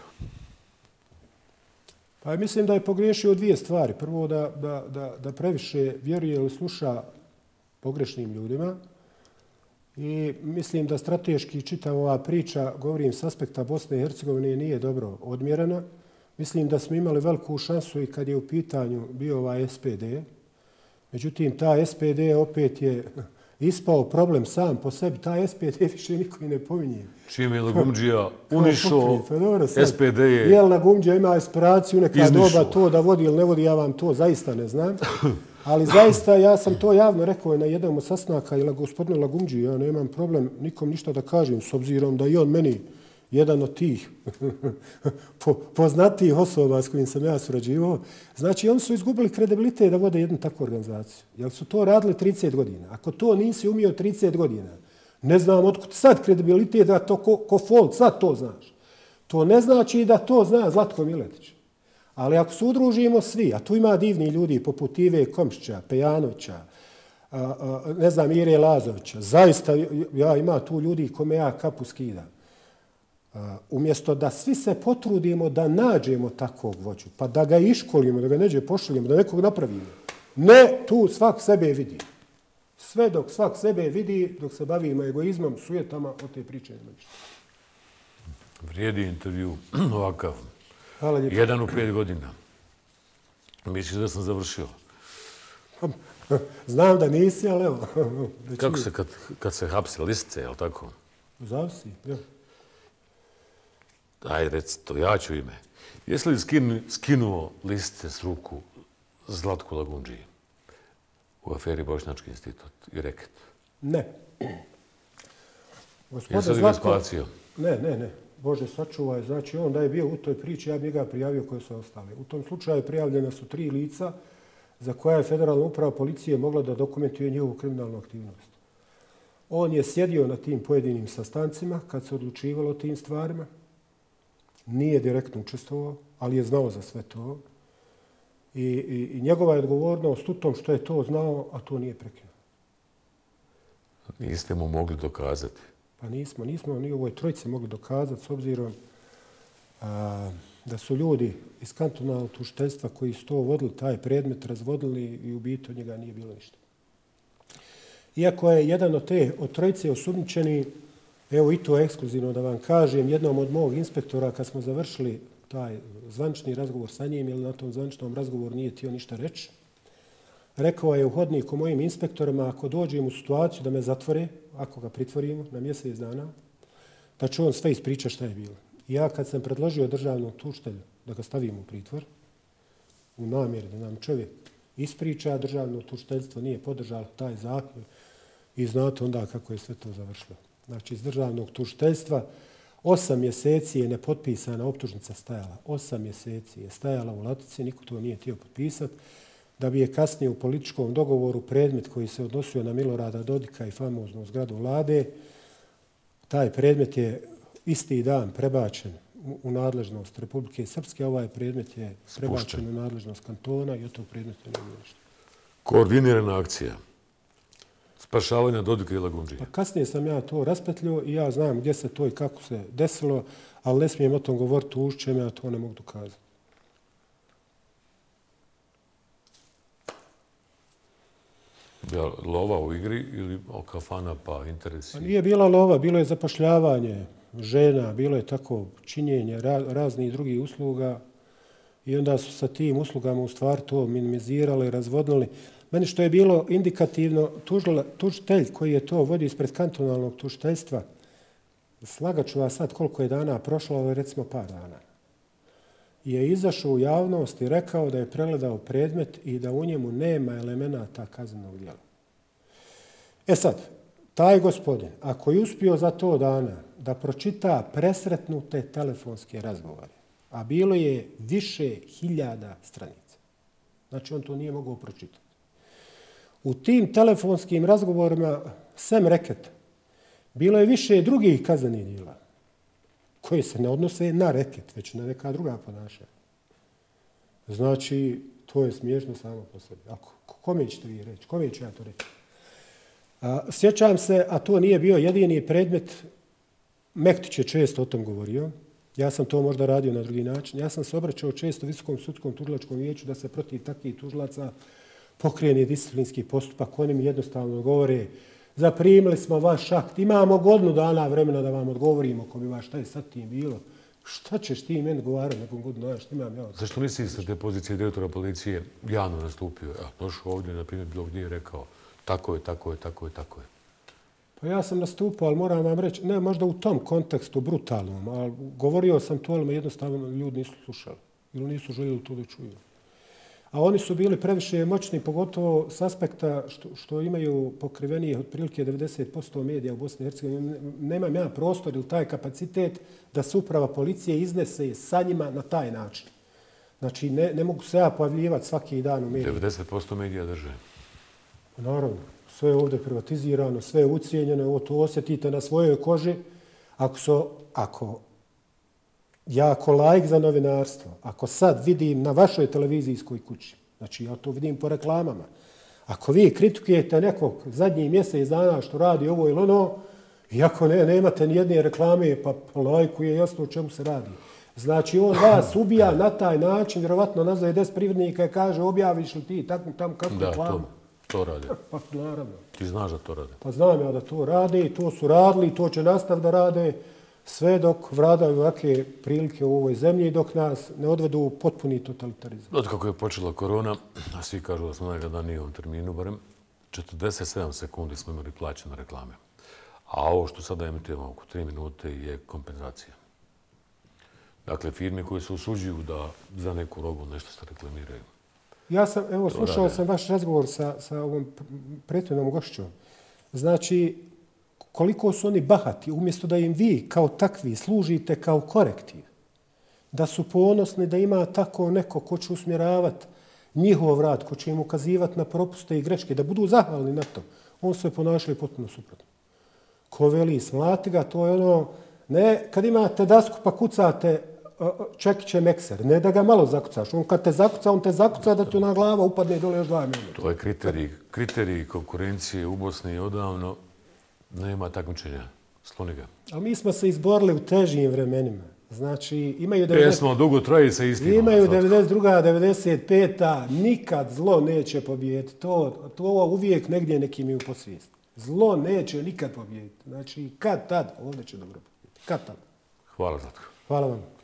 Pa mislim da je pogriješio 2 stvari. Prvo da previše vjeruje ili sluša pogrešnim ljudima. I mislim da strateški čitava ova priča, govorim s aspekta Bosne i Hercegovine, nije dobro odmjerena. Mislim da smo imali veliku šansu i kad je u pitanju bio ovaj SPD. Međutim, ta SPD opet je ispao problem sam po sebi. Ta SPD više niko i ne pominje. Čim je Lagumdžija unišao, SPD je... Jel Lagumdžija ima aspiraciju neka doba to da vodi ili ne vodi, ja vam to zaista ne znam. Ali zaista ja sam to javno rekao na jednom od sastanaka ili gospodinu Lagumdži, ja nemam problem nikom ništa da kažem, s obzirom da i on meni jedan od tih poznatijih osoba s kojim sam ja surađivao. Znači, oni su izgubili kredibilitet da vode jednu takvu organizaciju. Jer su to radili 30 godina. Ako to nisi umio 30 godina, ne znam otkud sad kredibilitet da to ko Folt, sad to znaš. To ne znači da to zna Zlatko Miletić. Ali ako se udružimo svi, a tu ima divni ljudi poput Ive Komšića, Pejanovića, ne znam, Ire Lazovića, zaista ima tu ljudi kome ja kapu skidam. Umjesto da svi se potrudimo da nađemo takvog vođu, pa da ga iškolimo, da ga neđe pošaljemo, da nekog napravimo. Ne, tu svak sebe vidi. Sve dok svak sebe vidi, dok se bavimo egoizmom, sujetama, o te priče nema ništa. Vrijedi intervju ovakav. Hvala lijepo. 1 u 5 godina. Misliš da sam završio? Znam da nisi, ali evo. Kako se kad se hapse lisice, je li tako? Zavisi, ja. Ajde, reci to, ja ću ime. Jesi li skinuo lisice s ruku Zlatku Lagumdžiji u aferi Bošnjački institut i reket? Ne. Jesi li ga spasio? Ne. Bože sačuvaj, znači on da je bio u toj priči, ja bi ga prijavio koje su ostale. U tom slučaju prijavljena su 3 lica za koja je Federalna uprava policije mogla da dokumentuje njihovu kriminalnu aktivnost. On je sjedio na tim pojedinim sastancima kad se odlučivalo o tim stvarima. Nije direktno učestvovao, ali je znao za sve to. I njegova je odgovornost u tom što je to znao, a to nije prekinuo. Niste mu mogli dokazati? Pa nismo ni ovoj trojici mogli dokazati s obzirom da su ljudi iz kantonalnog tužiteljstva koji su to vodili, taj predmet razvodili i u biti od njega nije bilo ništa. Iako je jedan od trojice osumnjičeni, evo i to ekskluzivno da vam kažem, jednom od mog inspektora kad smo završili taj zvanični razgovor sa njim, jer na tom zvaničnom razgovoru nije htio ništa reći, rekao je u hodniku mojim inspektorima, ako dođem u situaciju da me zatvore, ako ga pritvorimo na mjesec dana, da će on sve ispričati šta je bilo. I ja kad sam predložio državnom tužitelju da ga stavimo u pritvor, u namjeri da nam čovjek ispriča, državno tužiteljstvo nije podržalo taj zahtjev i znate onda kako je sve to završilo. Znači, iz državnog tužiteljstva 8 mjeseci je nepotpisana optužnica stajala. 8 mjeseci je stajala u latici, niko to nije htio potpisati, da bi je kasnije u političkom dogovoru predmet koji se odnosio na Milorada Dodika i famoznu zgradu vlade, taj predmet je isti dan prebačen u nadležnost Republike Srpske, ovaj predmet je prebačen u nadležnost kantona i od tog predmeta nije bilo ništa. Koordinirana akcija. Spašavanja Dodika i Lagundžije. Pa kasnije sam ja to raspetljio i ja znam gdje se to i kako se desilo, ali ne smijem o tom govoriti, tužit će me, ja to ne mogu dokazati. Bila lova u igri ili kafana pa interesi? Pa nije bila lova, bilo je zapošljavanje žena, bilo je tako činjenje raznih drugih usluga i onda su sa tim uslugama u stvari to minimizirali, razvodnili. Meni što je bilo indikativno, tužitelj koji je to vodio ispred kantonalnog tužiteljstva, slagat ću vas sad koliko je dana prošlo, ali recimo par dana, je izašao u javnost i rekao da je pregledao predmet i da u njemu nema elemenata kaznenog djela. E sad, taj gospodin, ako je uspio za to dana da pročita presretnute telefonske razgovore, a bilo je više hiljada stranica, znači on to nije mogao pročitati. U tim telefonskim razgovorima, sem reketa, bilo je više drugih kaznenih djela koje se ne odnose na reket, već na neka druga ponašanja. Znači, to je smiješno samo po sebi. Kome ćete vi reći? Kome ću ja to reći? Sjećam se, a to nije bio jedini predmet, Mektić je često o tom govorio, ja sam to možda radio na drugi način, ja sam se obraćao često Visokom sudskom tužilačkom vijeću da se protiv takvih tužilaca pokrene disciplinski postupak. Oni mi jednostavno govore, zaprimili smo vaš akt, imamo godinu dana vremena da vam odgovorimo ko bi vaš, šta je sad tim bilo. Šta ćeš ti meni govarati nakon godinu dana, šta imam ja? Zašto nisi sa te pozicije direktora policije javno nastupio? Došao ovdje, na primjer, bilo gdje je rekao tako je, tako je, tako je, tako je. Pa ja sam nastupao, ali moram vam reći, ne možda u tom kontekstu brutalnom, ali govorio sam to, ali me jednostavno ljudi nisu slušali ili nisu željeli to da čuju. A oni su bili previše moćni, pogotovo s aspekta što imaju pokrivenije otprilike 90% medija u Bosni i Hercegovini. Nemam ja prostor ili taj kapacitet da se uprava policije iznese sa njima na taj način. Znači, ne mogu se ja pojavljivati svaki dan u mediju. 90% medija drže. Naravno, sve je ovdje privatizirano, sve je ucijenjeno, ovo to osjetite na svojoj koži. Ja ko laik za novinarstvo, ako sad vidim na vašoj televizijskoj kući, znači ja to vidim po reklamama, ako vi kritikujete nekog zadnjih mjesec dana što radi ovo ili ono, iako nemate ni jedne reklame, pa po laiku je jasno o čemu se radi. Znači on vas ubija na taj način, vjerovatno nazove 10 privrednika i kaže objaviš li ti tamo kakvu reklamu. Da, to radi. Pa naravno. Ti znaš da to rade. Pa znam ja da to rade i to su radili i to će nastaviti da rade sve dok vladaju ovakve prilike u ovoj zemlji i dok nas ne odvedu u potpuni totalitarizam. Od kako je počela korona, a svi kažu da smo najgledaniji u ovom terminu, barem 47 sekundi smo imali plaćene reklame. A ovo što sada emitujemo oko 3 minute je kompenzacija. Dakle, firme koje se usuđuju da za neku robu nešto se reklamiraju. Ja sam, evo, slušao sam vaš razgovor sa ovom prethodnom gošćom. Znači, koliko su oni bahati, umjesto da im vi kao takvi služite kao korektiv, da su ponosni da ima tako neko ko će usmjeravati njihov rad, ko će im ukazivati na propuste i greške, da budu zahvalni na to. On se ponašaju potpuno suprotno. Ko veli smlati ga, to je ono, ne kad imate dasku pa kucate čekićem ekser, ne da ga malo zakucaš. On kad te zakuca, on te zakuca da tu na glava upadne dole još 2 minuta. To je kriterij konkurencije u Bosni odavno. Nema takmičenja. Sloni ga. Ali mi smo se izborili u težim vremenima. Znači, imaju Pesmo dugo traji sa istinom. Imaju 92. 95. Nikad zlo neće pobijediti. To uvijek negdje neki imaju posvijest. Zlo neće nikad pobijediti. Znači, kad tad, ovdje će dobro pobijediti. Kad tad. Hvala, Zlatko. Hvala vam.